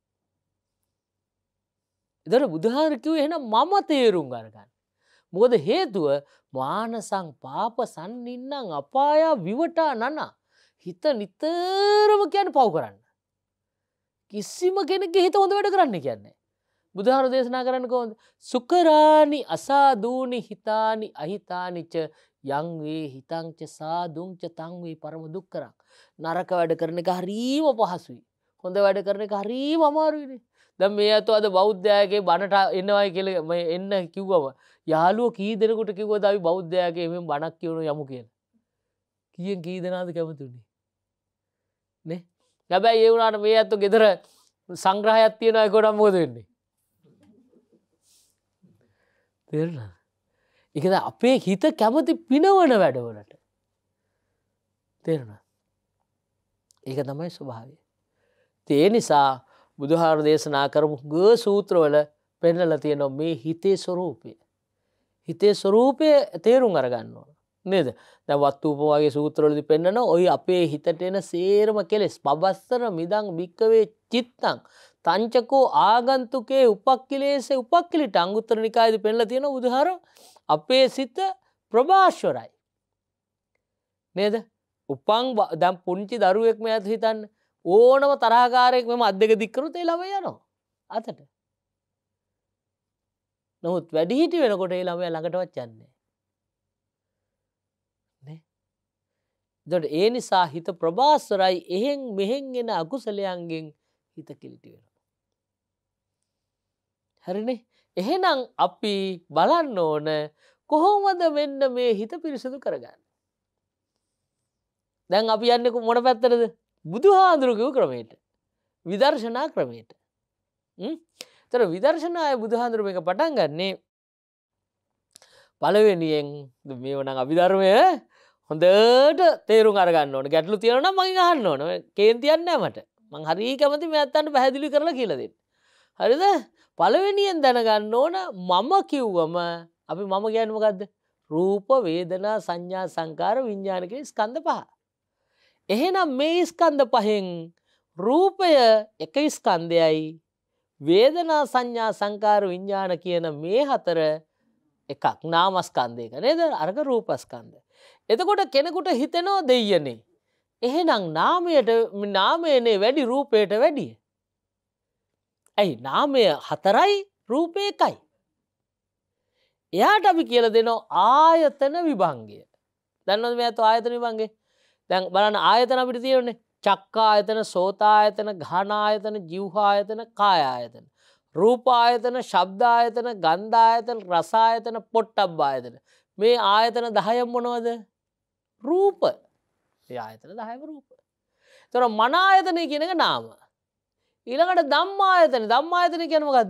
ඒතර බුදුහාර කිව්වේ එහෙනම් මම තේරුම් අරගන්න. මොකද හේතුව මානසං පාප සම්නින්නං අපාය විවටා නන හිත නිතරම කියන්නේ පව් කරන්න. කිසිම කෙනෙක්ගේ හිත හොඳ වැඩ කරන්න කියන්නේ. බුදුහාර දේශනා කරන්නේ කොහොමද? සුකරානි අසාදූනි හිතානි අහිතානිච යං වේ හිතං ච සාදුං ච තං වේ පරම දුක්කරං. නරක වැඩ කරන එක හරීම පහසුයි. හොඳ වැඩ කරන එක හරීම අමාරුයිනේ. දැන් මේ අතෝ අද බෞද්ධයාගේ බණට එන්නවයි කියලා මම එන්න කිව්වම යාළුවෝ කී දෙනෙකුට කිව්වද අපි බෞද්ධයාගේ මෙහෙම බණක් කියවන යමු කියලා. කීයෙන් කී දෙනාද කැමතුනේ? නේ? හැබැයි ඒ වුණාට මේ අතෝ ගෙදර සංග්‍රහයක් තියනවා ඒකට මොකද වෙන්නේ? තේරුණාද? ඒකද අපේ හිත කැමති පිනවන වැඩවලට. තේරුණාද? ඒක තමයි ස්වභාවය. ඒ නිසා බුදුහාර දේශනා කරපු ගෝ සූත්‍රවල පෙන්නලා තියෙනවා මේ හිතේ ස්වરૂපය. හිතේ ස්වરૂපය තේරුම් අරගන්න ඕන. නේද? දැන් වත්තුප වගේ සූත්‍රවලදී පෙන්නන ඔය අපේ හිතට එන සේරම කෙලෙස් පබස්සර මිදං භික්කවේ චිත්තං තංචකෝ ආගන්තුකේ උපක්ඛිලේසේ උපක්ඛිලිට අංගුත්තර නිකායේදී පෙන්නලා තියෙනවා බුදුහාර අපේ සිත ප්‍රභාස්වරයි. නේද? උපං දැන් පුංචි දරුවෙක් මෙයාට හිතන්න ඕනම තරහකාරයෙක් මෙම අත් දෙක දික් කරොත් ඒ ළමයා යනවා අතට. නමුත් වැඩිහිටි වෙනකොට ඒ ළමයා ළඟටවත් යන්නේ නැහැ. නේ? ඒ නිසා හිත ප්‍රභාස්වරයි එහෙන් මෙහෙන් එන අකුසලයන්ගෙන් හිත කිලිටි වෙනවා. හරිනේ? එහෙනම් අපි බලන්න ඕන කොහොමද මෙන්න මේ හිත පිරිසිදු කරගන්නේ? දැන් අපි යන්නේ මොන පැත්තටද? බුදුහාඳුරු කිව්ව ක්‍රමයට. විදර්ශනා ක්‍රමයට. ඒතර විදර්ශනායේ බුදුහාඳුරු මේක පටන් ගන්නේ පළවෙනියෙන් මේව නම් අභිධර්මය හොඳට තේරුම් අරගන්න ඕන. ගැටලු තියෙනවා නම් මගෙන් අහන්න ඕන. කේන්තියක් නැහැ මට. මං හරිය කැමති මේ අත්තන්ට පැහැදිලි කරලා කියලා දෙන්න. හරිද? පළවෙනියෙන් දැනගන්න ඕන මම කිව්වම අපි මම කියන්නේ මොකද්ද? රූප, වේදනා, සංඥා, සංකාර, විඥාන කියන ස්කන්ධ පහ. එහෙනම් මේ ස්කන්ධ පහෙන් රූපය එක ස්කන්ධයයි වේදනා සංඥා සංකාර විඥාන කියන මේ හතර එකක් නාමස්කන්ධයක නේද? අර්ග රූපස්කන්ධ. එතකොට කෙනෙකුට හිතෙනවා දෙයියනේ. එහෙනම් නාමයනේ වැඩි රූපයට වැඩිය. ඇයි නාමය හතරයි රූපය එකයි. එයාට අපි කියලා දෙනවා ආයතන විභංගය. දන්නවද මේ අතෝ ආයතන විභංගය? දැන් බලන්න ආයතන අපිට තියෙන්නේ චක්කායතන, සෝතායතන, ඝානායතන, જીවහායතන, කායායතන. රූපායතන, ශබ්දායතන, ගන්ධායතන, රසායතන, පොට්ටබ්බායතන. මේ ආයතන 10 මොනවද? රූප. මේ ආයතන 10ම රූප. ඒතර මන ආයතන කියන එක නාම. ඊළඟට ධම්මායතන. ධම්මායතන කියන්නේ මොකද්ද?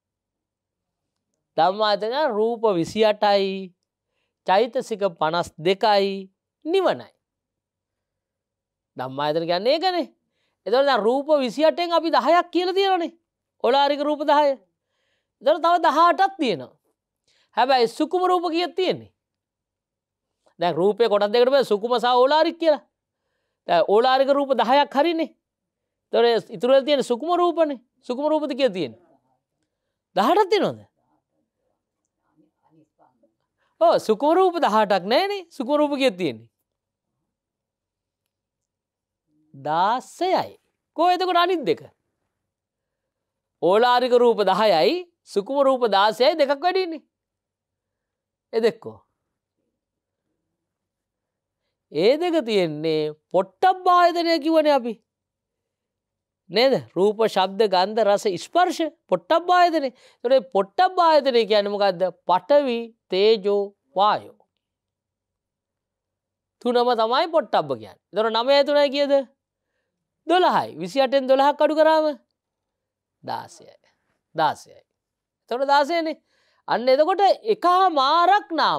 ධම්මායතන රූප 28යි, චෛතසික 52යි, නිවනයි. ධම්මායතන කියන්නේ ඒකනේ. එතකොට දැන් රූප 28න් අපි 10ක් කියලා තියෙනනේ. ඕලාරික රූප 10. එතකොට තව 18ක් තියෙනවා. හැබැයි සුකුම රූප කීයක් තියෙන්නේ? දැන් රූපේ කොටස් දෙකකට බෙද සුකුම සහ ඕලාරික කියලා. දැන් ඕලාරික රූප 10ක් හරිනේ. එතකොට ඉතුරු වෙලා තියෙන සුකුම රූපනේ. සුකුම රූපද කීයක් තියෙන්නේ? 18ක් තියෙනවද? ඔව් සුකුම රූප 18ක් නැහැනේ. සුකුම රූප කීයක් තියෙන්නේ? 16යි. කොහේ එතකොට අනිත් දෙක? ඕලාරික රූප 10යි සුකුම රූප 16යි දෙකක් වැඩිනේ. ඒ දෙකෝ. ඒ දෙක තියෙන්නේ පොට්ටබ්බ ආයතනය කිව්වනේ අපි. නේද? රූප, ශබ්ද, ගන්ධ, රස, ස්පර්ශ පොට්ටබ්බ ආයතනේ. ඒතකොට පොට්ටබ්බ ආයතනය කියන්නේ මොකද්ද? පඨවි, තේජෝ, වායෝ. තුනම තමයි පොට්ටබ්බ කියන්නේ. ඒතකොට 9 3යි කීයද? 12යි. 28න් 12ක් අඩු කරාම 16යි. 16යි. එතකොට 16නේ. අන්න එතකොට එකමාරක් නාම.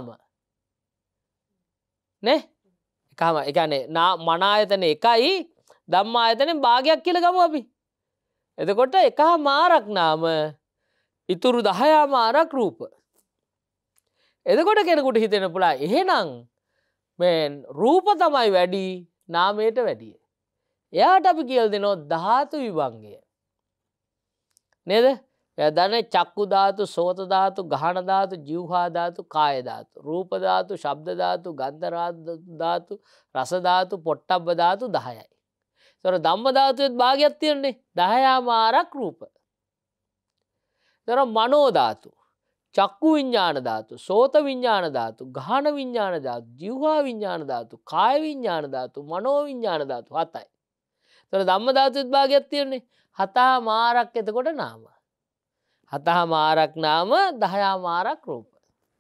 නේ? එකම ඒ කියන්නේ මන ආයතන එකයි ධම්ම ආයතනෙන් භාගයක් කියලා ගමු අපි. එතකොට එකමාරක් නාම ඉතුරු 10මාරක් රූප. එතකොට කෙනෙකුට හිතෙන්න පුළුවන් එහෙනම් මේ රූප තමයි වැඩි නාමයට වැඩිය. එයාට අපි කියලා දෙනවා ධාතු විභංගය. නේද? එයා දන්නේ චක්කු ධාතු, සෝත ධාතු, ගහන ධාතු, જીවහා ධාතු, කාය ධාතු, රූප ධාතු, ශබ්ද ධාතු, ගන්ධ ධාතු, රස ධාතු, පොට්ටබ්බ ධාතු 10යි. ඒතර ධම්ම ධාතුවේත් භාගයක් තියෙන්නේ 10මාරක් රූප. ඒතර මනෝ ධාතු, චක්කු විඤ්ඤාණ ධාතු, සෝත විඤ්ඤාණ ධාතු, ගහන විඤ්ඤාණ ධාතු, જીවහා විඤ්ඤාණ ධාතු, කාය විඤ්ඤාණ ධාතු, මනෝ විඤ්ඤාණ ධාතු 7යි. ඒතර ධම්ම ධාතුවේත් භාගයක් තියෙන්නේ 7මාරක්. එතකොට නාම 7මාරක් නාම 10මාරක් රූප.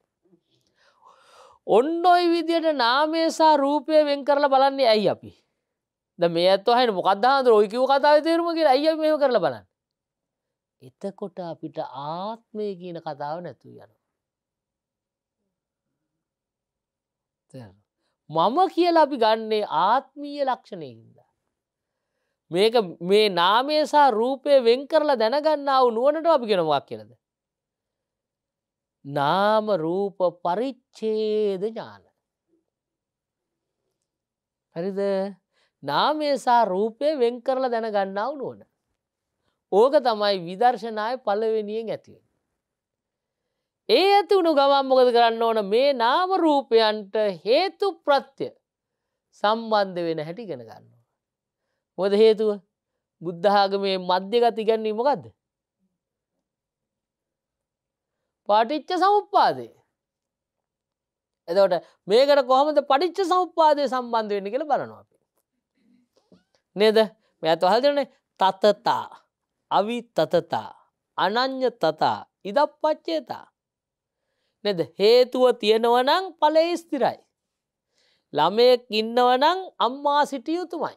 ඔන්න ඔය විදියට නාමය සහ රූපය වෙන් කරලා බලන්නේ ඇයි අපි? දැන් මේ අතෝ අහන්නේ මොකක්ද ආන්දර ඔය කිව්ව කතාවේ තේරුම කියලා ඇයි අපි මෙහෙම කරලා බලන්නේ? එතකොට අපිට ආත්මය කියන කතාව නැතු යනවා. මම කියලා අපි ගන්නේ ආත්මීය ලක්ෂණයකින්ද. මේක මේ නාමය සහ රූපය වෙන් කරලා දැනගන්නා වූ නුවණට අපි කියන මොකක් කියලාද? නාම රූප පරිච්ඡේද ඥාන. හරිද? නාමය සහ රූපය වෙන් කරලා දැනගන්නා වූ නුවණ. ඕක තමයි විදර්ශනායේ පළවෙනියෙන් ඇති වෙන්නේ. ඒ ඇති වුණු ගමන් මොකද කරන්න ඕන? මේ නාම රූපයන්ට හේතු ප්‍රත්‍ය සම්බන්ධ වෙන හැටි ඉගෙන ගන්න ඕන. මොකද හේතුව? බුද්ධ ආගමේ මධ්‍යගත ඉගැන්වීම මොකද්ද? පටිච්ච සමුප්පාදේ. එතකොට මේකට කොහොමද පටිච්ච සමුප්පාදේ සම්බන්ධ වෙන්නේ කියලා බලනවා අපි. නේද? මෙයාත් අහලා තියෙනනේ තතතා, අවිතතතා, අනඤ්‍යතතා, ඉදප්පච්චේතා. නේද? හේතුව තියෙනවා නම් ඵලය ස්ථිරයි. ළමයෙක් ඉන්නවා නම් අම්මා සිටිය යුතුමයි.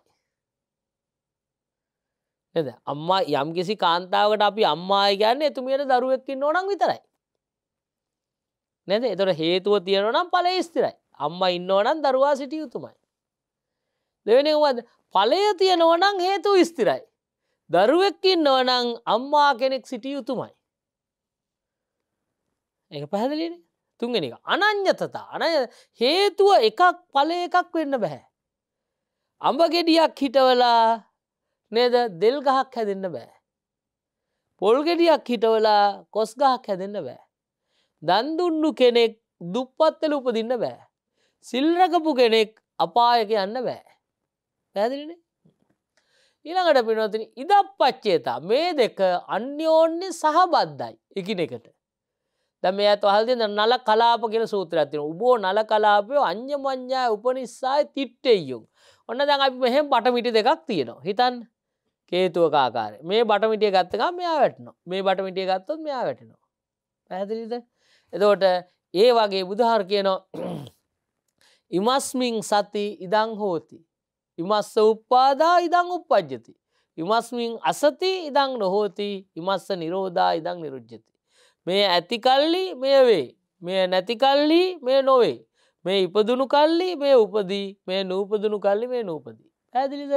නේද? අම්මා යම්කිසි කාන්තාවකට අපි අම්මායි කියන්නේ එතුමියට දරුවෙක් ඉන්නෝ නම් විතරයි. නේද? ඒතර හේතුව තියෙනවා නම් ඵලය ස්ථිරයි. අම්මා ඉන්නෝ නම් දරුවා සිටිය යුතුමයි. දෙවෙනි මොකද? ඵලය තියෙනවා නම් හේතුව ස්ථිරයි. දරුවෙක් ඉන්නෝ නම් අම්මා කෙනෙක් සිටිය යුතුමයි. ඒක පැහැදිලිනේ? තුන්වෙනි එක අනඤ්‍යතතා. හේතුව එකක් ඵලය එකක් වෙන්න බෑ. අඹ ගෙඩියක් හිටවලා නේද දෙල් ගහක් හැදෙන්න බෑ. පොල් ගෙඩියක් හිටවලා කොස් ගහක් හැදෙන්න බෑ. දන් දුන්නු කෙනෙක් දුප්පත් වෙලා උපදින්න බෑ. සිල් රැකපු කෙනෙක් අපායට යන්න බෑ. පැහැදිලිනේ? ඊළඟට පිනවතුනි ඉදප්පච්චේතා. මේ දෙක අන්‍යෝන්‍ය සහබද්ධයි එකිනෙකට. දැන් මේ අත අහලා තියෙන නල කලාප කියලා සූත්‍රයක් තියෙනවා. උබෝ නල කලාපයෝ අඤ්ඤමඤ්ඤා උපනිස්සාය තිට්ඨෙය්‍යෝ. ඔන්න දැන් අපි මෙහෙම බටමිටි දෙකක් තියෙනවා. හිතන්න. හේතුවක ආකාරය. මේ බටමිටිය ගත්ත ගමන් මෙයා වැටෙනවා. මේ බටමිටිය ගත්තොත් මෙයා වැටෙනවා. පැහැදිලිද? එතකොට ඒ වගේ බුදුහාර කියනවා ඉමස්මින් සති ඉදං හෝති. ඉමස්ස උප්පාදා ඉදං උප්පජ්ජති. ඉමස්මින් අසති ඉදං නොහෝති. ඉමස්ස නිරෝධා ඉදං නිරුජ්ජති. මේ ඇති කල්ලි මේ වේ. මේ නැති කල්ලි මේ නොවේ. මේ ඉපදුණු කල්ලි මේ උපදී. මේ නූපදුණු කල්ලි මේ නූපදී. පැහැදිලිද?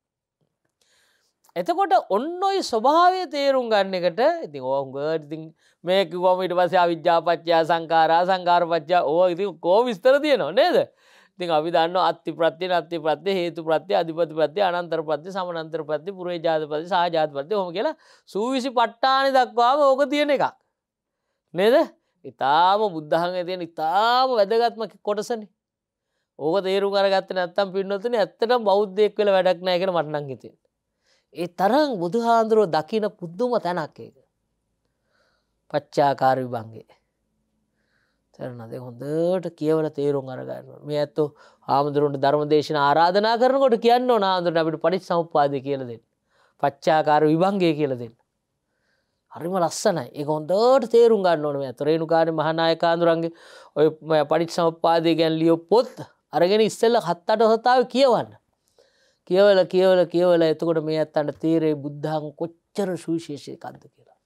එතකොට ඔන්න ඔය ස්වභාවය තේරුම් ගන්න එකට ඉතින් ඕවා ඉතින් මේ කිව්වම ඊට පස්සේ අවිජ්ජා පත්‍ය සංඛාරා සංඛාර පත්‍ය ඕවා ඉතින් කො විස්තර තියෙනව නේද? ඉතින් අපි දන්නවා අත්ති ප්‍රත්‍ය නැත්ති ප්‍රත්‍ය හේතු ප්‍රත්‍ය අධිපති ප්‍රත්‍ය අනන්තර ප්‍රත්‍ය සමානන්තර ප්‍රත්‍ය පුරේජාත ප්‍රත්‍ය සහජාත ප්‍රත්‍ය ඔහොම කියලා සූවිසි ප ဋ ාණි දක්වාම ඕක තියෙන එකක්. නේද? ඊටාම බුද්ධ ධර්මයේ තියෙන ඊටාම වැදගත්ම කොටසනේ. ඕක තේරුම් අරගත්තේ නැත්තම් පින්නතුනේ ඇත්තටම බෞද්ධයෙක් වෙලා වැඩක් නැහැ කියලා මට නම් හිතෙන්නේ. ඒ තරම් බුදුහාඳුරෝ දකින පුදුම තැනක් ඒක. පච්චාකාර විභංගේ. තේරුණාද? හොඳට කියවලා තේරුම් අරගන්න ඕනේ. මේ ඇත්තෝ ආමඳුරන්ට ධර්ම දේශන ආරාධනා කරනකොට කියන්න ඕන ආමඳුරන් අපිට පටිච්චසමුප්පාදය කියලා දෙන්න. පච්චාකාර විභංගේ කියලා දෙන්න. හරිම ලස්සනයි. ඒක හොඳට තේරුම් ගන්න ඕනේ. මේ ඇත්තෝ රේණුකාණේ මහානායක ආඳුරන්ගේ ඔය පටිච්චසමුප්පාදය ගැන ලියෝ පොත් අරගෙන ඉස්සෙල්ලා 7-8 සතාවේ කියවන්න. කියවලා එතකොට මේ ඇත්තන්ට තේරෙයි බුද්ධහන් කොච්චර සුවිශේෂීකක්ද කියලා.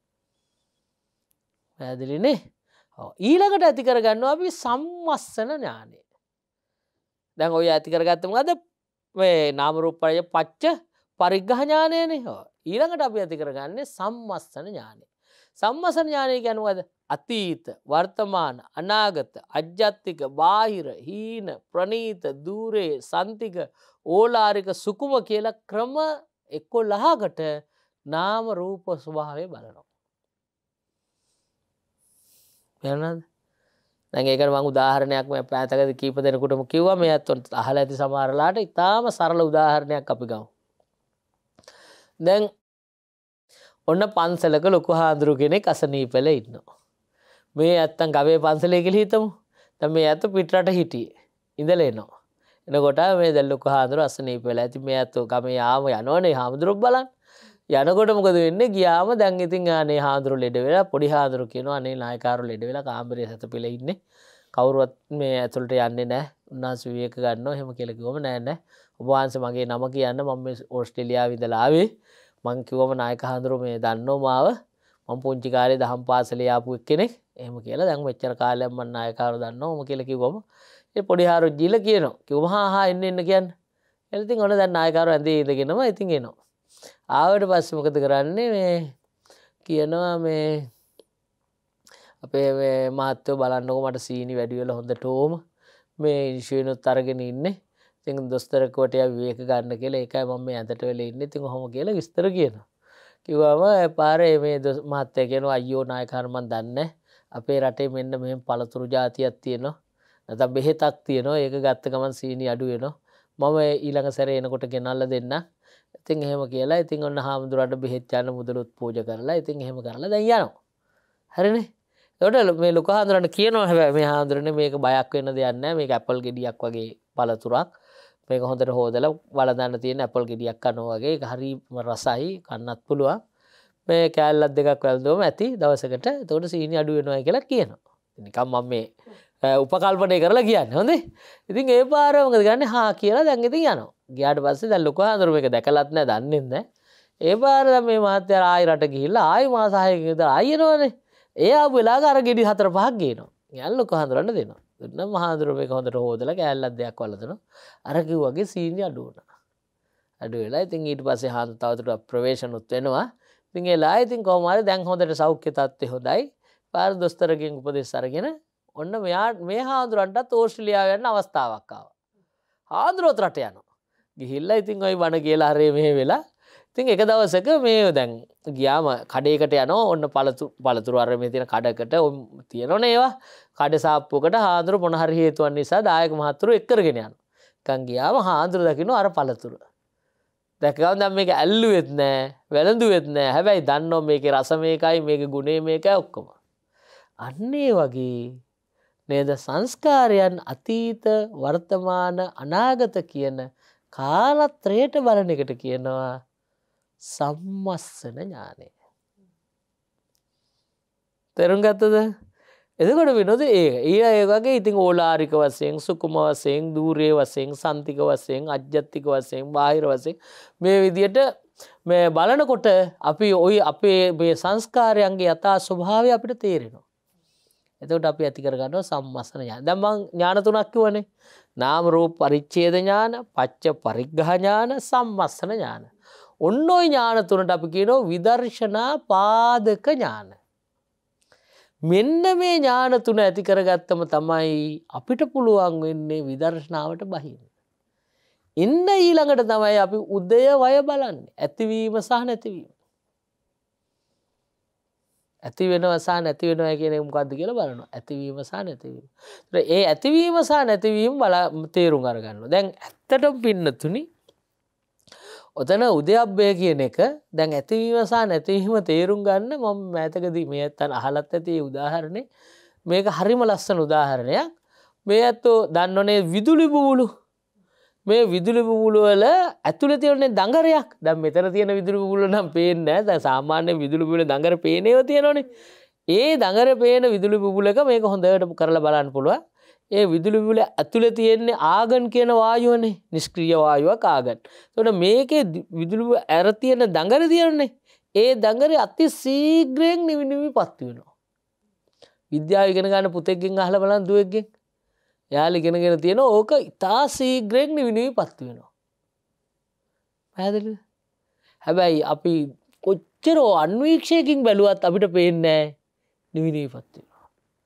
පැහැදිලිනේ? ඊළඟට ඇති කරගන්නවා අපි සම්මස්සන ඥානය. දැන් ඔය ඇති කරගත්ත මොකද? මේ නාම රූප පච්ච පරිග්ඝ ඥානයනේ. ඊළඟට අපි ඇති කරගන්නේ සම්මස්සන ඥානය. සම්මස්සන ඥානය කියන්නේ මොකද? අතීත, වර්තමාන, අනාගත, අජ්ජත්තික, බාහිර, හීන, ප්‍රනීත, දූරේ, සන්තික, ඕලාරික, සුකුම කියලා ක්‍රම 11කට නාම රූප ස්වභාවය බලනවා. දැන් ඒකට මම උදාහරණයක් මම පැතකදී කීප දෙනෙකුටම කිව්වා. මේ අතොන්ට අහලා ඇති සමහරලාට ඉතාලම සරල උදාහරණයක් අපි ගමු. දැන් ඔන්න පන්සලක ලොකු හාමුදුරු කෙනෙක් අසනීපෙලා ඉන්නවා. මේ ඇත්තන් ගවේ පන්සලේ කියලා හිතමු. දැන් මේ ඇත්ත පිටරට හිටියේ. ඉඳලා එනවා. එනකොට මේ දැන් ලොකු හාමුදුරු අසනීපෙලා. ඉතින් මේ ඇත්ත ගමේ යාම යනවනේ හාමුදුරුවෝ බලන්න. යනකොට මොකද වෙන්නේ? ගියාම දැන් ඉතින් අනේ හාමුදුරු ලෙඩ වෙලා පොඩි හාමුදුරු කියනවා අනේ නායකාරු ලෙඩ වෙලා කාමරේ සැතපෙලා ඉන්නේ. කවුරුවත් මේ ඇතුළට යන්නේ නැහැ. උන්වහන්සේ විවේක ගන්නවා. එහෙම කියලා කිව්වම නෑ. ඔබ වහන්සේ මගේ නම කියන්න මම මේ ඕස්ට්‍රේලියාවේ ඉඳලා ආවේ. මං කිව්වම නායක හාමුදුරු මේ දන්නෝ මාව. මම පුංචි කාලේ දහම් පාසලේ ආපු එක්කෙනෙක්. එහෙම කියලා දැන් මෙච්චර කාලයක් මම නායකාරු දන්නවා. ඔම කියලා කිව්වම ඒ පොඩි හාමුදුරු ජීල කියනවා. කිව්වම හා එන්න කියන්න. එළ ඉතින් ඔන්න දැන් නායකාරු ඇඳේ ඉඳගෙනම ඉතින් එනවා. ආවට පස්සේ මොකද කරන්නේ? මේ කියනවා මේ අපේ මේ මහත්තයෝ බලන්නකො මට සීනි වැඩි වෙලා හොඳටම මේ ඉන්ෂුරන්ස් අරගෙන ඉන්නේ. ඉතින් දොස්තර කොටියා විවේක ගන්න කියලා ඒකයි මම මේ ඇඳට වෙලා ඉන්නේ. ඉතින් ඔහොම කියලා විස්තර කියනවා. කිව්වම පාරේ මේ මහත්තයා කියනවා අයියෝ නායකහරු මන් දන්නේ අපේ රටේ මෙන්න මෙහෙම පළතුරු జాතියක් තියෙනවා. නැත්නම් බෙහෙතක් තියෙනවා. ඒක ගත්ත ගමන් සීනි අඩු වෙනවා. මම ඊළඟ සැරේ එනකොට ගෙනල්ලා දෙන්න. ඉතින් එහෙම කියලා ඉතින් ඔන්න හාමුදුරන්ට බෙහෙත් යන මුදලුත් පූජා කරලා ඉතින් එහෙම කරලා දැන් යනවා. හරිනේ? ඒකට මේ ලොකු හාමුදුරන්ට කියනවා හැබැයි මේ හාමුදුරනේ මේක බයක් වෙන්න දෙයක් නැහැ. මේක ඇපල් ගෙඩියක් වගේ පළතුරක්. මේක හොඳට හොදලා වළඳන්න තියෙන ඇපල් ගෙඩියක් කනවා වගේ. ඒක හරිම රසයි කන්නත් පුළුවන්. මේ කෑල්ලක් දෙකක් වැළඳුවම ඇති දවසකට. එතකොට සීනි අඩු වෙනවා කියලා කියනවා. නිකන් මම මේ උපකල්පනය කරලා කියන්නේ. හොඳේ. ඉතින් ඒ පාර මොකද ගන්නේ? හා කියලා දැන් ඉතින් යනවා. ගියාට පස්සේ දැන් ලොකු හාමුදුරුවෝ මේක දැකලත් නැහැ, දන්නේ නැහැ. ඒ පාර දැන් මේ මහත්තයා ආයි රට ගිහිල්ලා ආයි මාස 6කින් විතර ආයි එනවනේ. ඒ ආපු වෙලාවක අර ගෙඩි 4-5ක් ගේනවා. යන් ලොකු හාමුදුරන්ට දෙනවා. දුන්නා මහාඳුර මේක හොඳට හොදලා කෑල්ලක් දෙයක් වලදනවා. අර කිව්වාගේ සීනි අඩු වුණා. අඩු වෙලා ඉතින් ඊට පස්සේ හාමුදුර තවදුරටත් ප්‍රවේශනුත් වෙනවා. ඉතින් එලා ඉතින් කොහොම හරි දැන් හොඳට සෞඛ්‍ය තත්ත්වය හොඳයි. පාර දොස්තරගෙන් උපදෙස් අරගෙන ඔන්න මේ හාමුදුරන්ටත් ඕස්ට්‍රේලියාව යන්න අවස්ථාවක් ආවා. හාමුදුරුවෝත් රට යනවා. ගිහිල්ලා ඉතින් ওই බණ කියලා හරේ මෙහෙ වෙලා ඉතින් එක දවසක මේ දැන් ගියාම කඩේකට යනවා. ඔන්න පළතුරු අර මේ තියෙන කඩකට තියෙනවනේ ඒවා. කඩ සාප්පුවකට හාඳුරු මොන හරි හේතුවක් නිසා දායක මහතුරු එක් කරගෙන යනවා. නිකන් ගියාම හාඳුරු දකින්න අර පළතුරු. දැක්කම දැන් මේක ඇල්ලුවෙත් නෑ, වැළඳුවෙත් නෑ. හැබැයි දන්නෝ මේකේ රස මේකයි, මේකේ ගුණේ මේකයි ඔක්කොම. අන්න ඒ වගේ නේද සංස්කාරයන් අතීත, වර්තමාන, අනාගත කියන කාලත්‍රයට බලන එකට කියනවා සම්මස්සන ඥානය. තේරුම් ගත්තද? එතකොට විනෝද ඒ වගේ ඉතින් ඕලාරික වශයෙන්, සුකුම වශයෙන්, දූරේ වශයෙන්, සන්තික වශයෙන්, අජ්ජත්තික වශයෙන්, බාහිර වශයෙන් මේ විදියට මේ බලනකොට අපි ওই අපේ මේ සංස්කාරයන්ගේ යථා ස්වභාවය අපිට තේරෙනවා. එතකොට අපි ඇති කර ගන්නවා සම්මස්සන ඥාන. දැන් මම ඥාන තුනක් කිව්වනේ. නාම රූප පරිච්ඡේද ඥාන, පච්ච පරිග්ඝ ඥාන, සම්මස්සන ඥාන. ඔන්න ඔය ඥාන තුනට අපි කියනවා විදර්ශනා පාදක ඥාන. මෙන්න මේ ඥාන තුන ඇති කරගත්තම තමයි අපිට පුළුවන් වෙන්නේ විදර්ශනාවට බහින්න. ඉන්න ඊළඟට තමයි අපි උදය වය බලන්නේ. ඇතිවීම සහ නැතිවීම. ඇති වෙනවා සහ නැති වෙනවා කියන එක මොකද්ද කියලා බලනවා. ඇතිවීම සහ නැතිවීම. ඒ ඇතිවීම සහ නැතිවීම තේරුම් අරගන්නවා. දැන් ඇත්තටම පින්නතුනි ඔතන උදයබ්බය කියන එක දැන් ඇතිවීම සහ නැතිවීම තේරුම් ගන්න මම මෑතකදී මේ අතන අහලත් ඇති උදාහරණේ මේක හරිම ලස්සන උදාහරණයක්. මේ ඇත්තෝ දන්නෝනේ විදුලි බුබුලු. මේ විදුලි බුබුලු වල ඇතුලේ තියෙන දඟරයක්. දැන් මෙතන තියෙන විදුලි බුබුලු නම් පේන්නේ නැහැ. දැන් සාමාන්‍ය විදුලි බුබුලේ දඟර පේනේව තියෙනවනේ. ඒ දඟර පේන විදුලි බුබුලක මේක හොඳට කරලා බලන්න පුළුවන්. ඒ විදුලි බුබුලේ ඇතුලේ තියෙන්නේ ආගන් කියන වායුවනේ. නිෂ්ක්‍රීය වායුවක් ආගන්. එතකොට මේකේ විදුලි බුබුල ඇර තියෙන දඟර තියෙනනේ. ඒ දඟරේ අති ශීඝ්‍රයෙන් නිවිපත් වෙනවා. විද්‍යාව ඉගෙන ගන්න පුතෙක්ගෙන් අහලා බලන්න දුවෙක්ගෙන්. එයාලා ඉගෙනගෙන තියෙනවා ඕක ඉතා ශීඝ්‍රයෙන් නිවිපත් වෙනවා. පැහැදිලිද? හැබැයි අපි කොච්චර අන්වීක්ෂයකින් බැලුවත් අපිට පේන්නේ නැහැ නිවිපත් වෙනවා.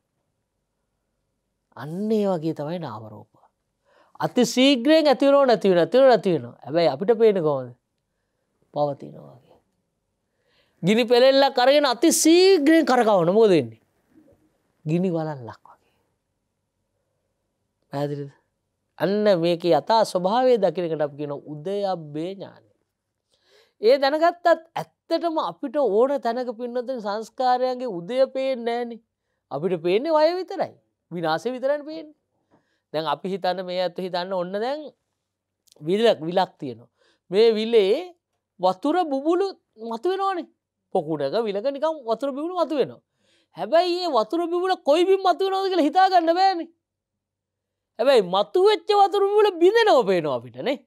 අන්න ඒ වගේ තමයි නාම රූප. අති ශීඝ්‍රයෙන් ඇති වෙනව නැති වෙනවා. හැබැයි අපිට පේන්නේ කොහොමද? පවතිනවා වගේ. ගිනි පෙලෙල්ලක් අරගෙන අති ශීඝ්‍රයෙන් කරකවන මොකද වෙන්නේ? ගිනි වලල්ලක් වගේ. පැහැදිලිද? අන්න මේකේ යථා ස්වභාවය දකින එකට අපි කියන උදයබ්බේ ඥානය. ඒ දැනගත්තත් ඇත්තටම අපිට ඕන තැනක පින්නොතින් සංස්කාරයන්ගේ උදය පේන්නේ නැහනේ. අපිට පේන්නේ වය විතරයි. විනාශය විතරයි පේන්නේ. දැන් අපි හිතන්න මේ අත හිතන්න ඔන්න දැන් විලක් තියෙනවා. මේ විලේ වතුර බුබුලු මතුවෙනවනේ. පොකුණක විලක නිකන් වතුර බුබුලු මතුවෙනවා. හැබැයි මේ වතුර බුබුල කොයි බිම් මතුවෙනවද කියලා හිතා ගන්න බෑනේ. හැබැයි මතුවෙච්ච වතුර බුබුල බිඳෙනව පේනවා අපිට නේ.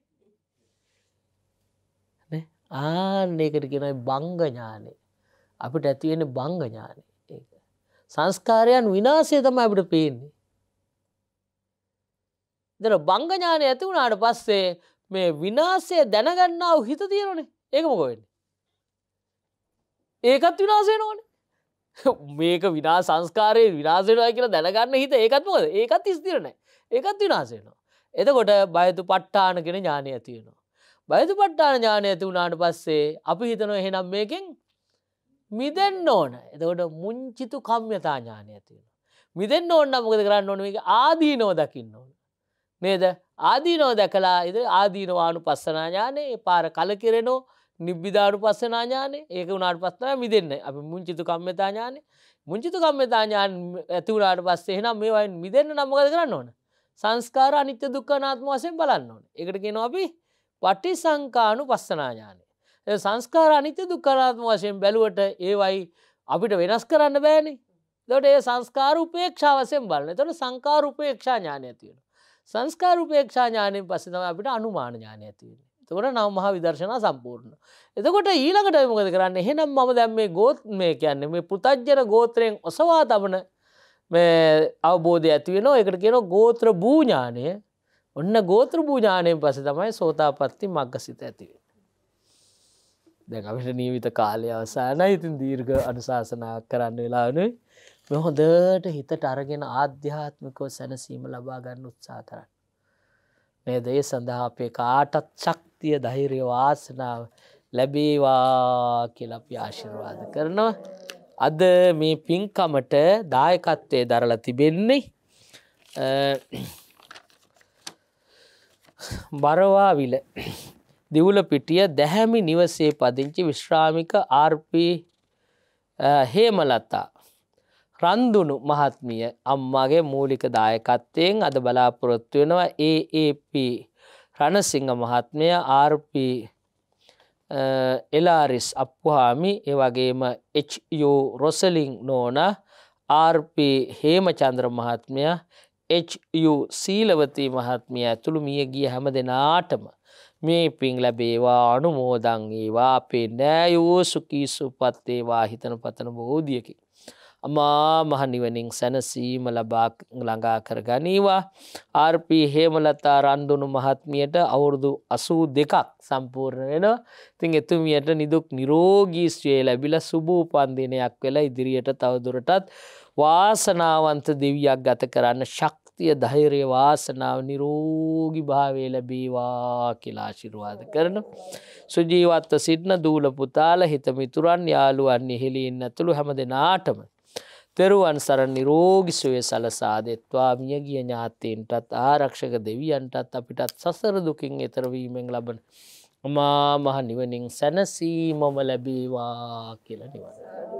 නේ? ඒකට කියනවා බංග ඥානෙ. අපිට ඇති වෙන්නේ බංග ඥානෙ. ඒක. සංස්කාරයන් විනාශය තමයි අපිට පේන්නේ. දර බංග ඥානෙ ඇති වුණාට පස්සේ මේ විනාශය දැනගන්නා වූ හිත තියෙනනේ. ඒක මොකෝ වෙන්නේ? ඒකත් විනාශ වෙනවනේ. මේක විනාශ සංස්කාරයේ විනාශ වෙනවා කියලා දැනගන්න හිත ඒකත් මොකද? ඒකත් ස්ථිර නැහැ. ඒකත් විනාශ වෙනවා. එතකොට බයතුපට්ඨාන කියන ඥානය ඇති වෙනවා. බයතුපට්ඨාන ඥානය ඇති වුණාට පස්සේ අපි හිතනවා එහෙනම් මේකෙන් මිදෙන්න ඕන. එතකොට මුංචිතු කම්යතා ඥානය ඇති වෙනවා. මිදෙන්න ඕන නම් මොකද කරන්න ඕන? මේක ආදීනව දකින්න ඕන. නේද? ආදීනව දැකලා ආදීනවානුපස්සනා ඥානෙ ඒ පාර කලකිරෙනෝ නිබ්බිදානුපස්සනා ඥානෙ ඒක උනාට පස්සේ මිදෙන්නේ. අපි මුංචිතු කම්යතා ඥානෙ මුංචිතු කම්යතා ඥාන ඇති වුණාට පස්සේ එහෙනම් මේවායින් මිදෙන්න නම් මොකද කරන්න ඕන? සංස්කාර අනිත්‍ය දුක්ඛ අනාත්ම වශයෙන් බලන්න ඕන. ඒකට කියනවා අපි පටිසංකානුපස්සනා ඥානෙ. ඒ සංස්කාර අනිත්‍ය දුක්ඛ අනාත්ම වශයෙන් බැලුවට ඒවයි අපිට වෙනස් කරන්න බෑනේ. එතකොට ඒ සංස්කාර උපේක්ෂා වශයෙන් බලන. එතකොට සංකාර උපේක්ෂා ඥානය ඇති වෙනවා. සංස්කාර උපේක්ෂා ඥානයෙන් පස්සේ තමයි අපිට අනුමාන ඥානය ඇති වෙන්නේ. එතකොට නව මහා විදර්ශනා සම්පූර්ණ. එතකොට ඊළඟට මොකද කරන්නේ? එහෙනම් මම දැන් මේ කියන්නේ මේ පුතජ්ජන ගෝත්‍රයෙන් ඔසවා තබන මේ අවබෝධය ඇති වෙනවා. ඒකට කියනවා ගෝත්‍ර භූ ඥානය. ඔන්න ගෝත්‍ර භූ ඥානයෙන් පස්සේ තමයි සෝතාපට්ටි මග්ගසිත ඇති වෙන්නේ. දැන් අපිට නියමිත කාලය අවසానයි. ඉතින් දීර්ඝ අනුශාසනාවක් කරන්න වෙලාවනේ. මේ හොඳට හිතට අරගෙන ආධ්‍යාත්මිකව සැනසීම ලබා ගන්න උත්සාහ කරන්න. නේද? ඒ සඳහා අපේ කාටත් ශක්තිය, ධෛර්යය, වාසනාව ලැබේවා කියලා අපි ආශිර්වාද කරනවා. අද මේ පින්කමට දායකත්වයේ දරලා තිබෙන්නේ බරවාවිල දිවුලපිටිය දැහැමි නිවසේ පදිංචි විශ්‍රාමික ආර්.පී. හේමලතා රන්දුණු මහත්මිය අම්මාගේ මූලික දායකත්වයෙන් අද බලාපොරොත්තු වෙනවා ඒ.ඒ.පී. රණසිංහ මහත්මිය, ආර්.පී. එලාරිස් අප්පුහාමි, ඒ වගේම එච්.යූ. රොසලින් නෝනා, ආර්.පී. හේමචන්ද්‍ර මහත්මිය, එච්.යූ. සීලවතී මහත්මිය ඇතුළු මියගිය හැම දෙනාටම මේ පින් ලැබේවා, අනුමෝදන් වේවා. අපේ නෑයෝ සුඛී සුවපත් වේවා හිතන පතන බෝධියකින් අමා මහ නිවනින් සැනසීම ලබා ළඟා කර ගනීවා. ආර්.පී. හේමලතා රන්දුණු මහත්මියට අවුරුදු 82ක් සම්පූර්ණ වෙනවා. ඉතින් එතුමියට නිදුක් නිරෝගී ශ්‍රේ ලැබිලා සුබ උපන් දිනයක් වෙලා ඉදිරියට තවදුරටත් වාසනාවන්ත දිවියක් ගත කරන්න ශක්තිය ශක්තිය ධෛර්යය වාසනාව නිරෝගී භාවය ලැබේවා කියලා ආශිර්වාද කරන සුජීවත්ව සිටින දූල පුතාල හිත මිතුරන් යාළුවන් ඉහිලින් ඇතුළු හැම දෙනාටම තෙරුවන් සරණ නිරෝගී සුවය සලසා දෙත්වා මියගිය ඥාතීන්ටත් ආරක්ෂක දෙවියන්ටත් අපිටත් සසර දුකින් එතර වීමෙන් ලබන අමා මහ නිවනින් සැනසීමම ලැබේවා කියලා නිවන්.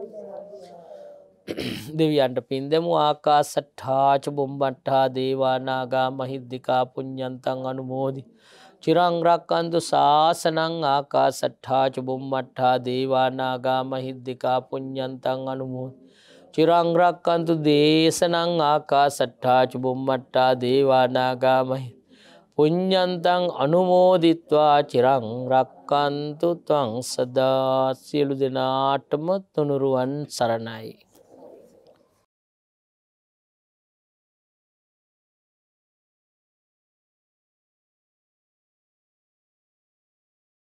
දෙවියන්ට පින් දෙමු. ආකාසට්ඨා ච බුම්මට්ඨා දේවා නාග මහිද්దికා පුඤ්ඤන්තං අනුමෝදි චිරං රක්칸තු ශාසනං. ආකාසට්ඨා ච බුම්මට්ඨා දේවා නාග මහිද්దికා පුඤ්ඤන්තං අනුමෝදි චිරං රක්칸තු දේශනං. ආකාසට්ඨා ච බුම්මට්ඨා දේවා නාග මහිද්దికා පුඤ්ඤන්තං අනුමෝදිත්වා චිරං රක්칸තු ත්වං සදා. සියලු දෙනාටම තුනුරුවන් සරණයි.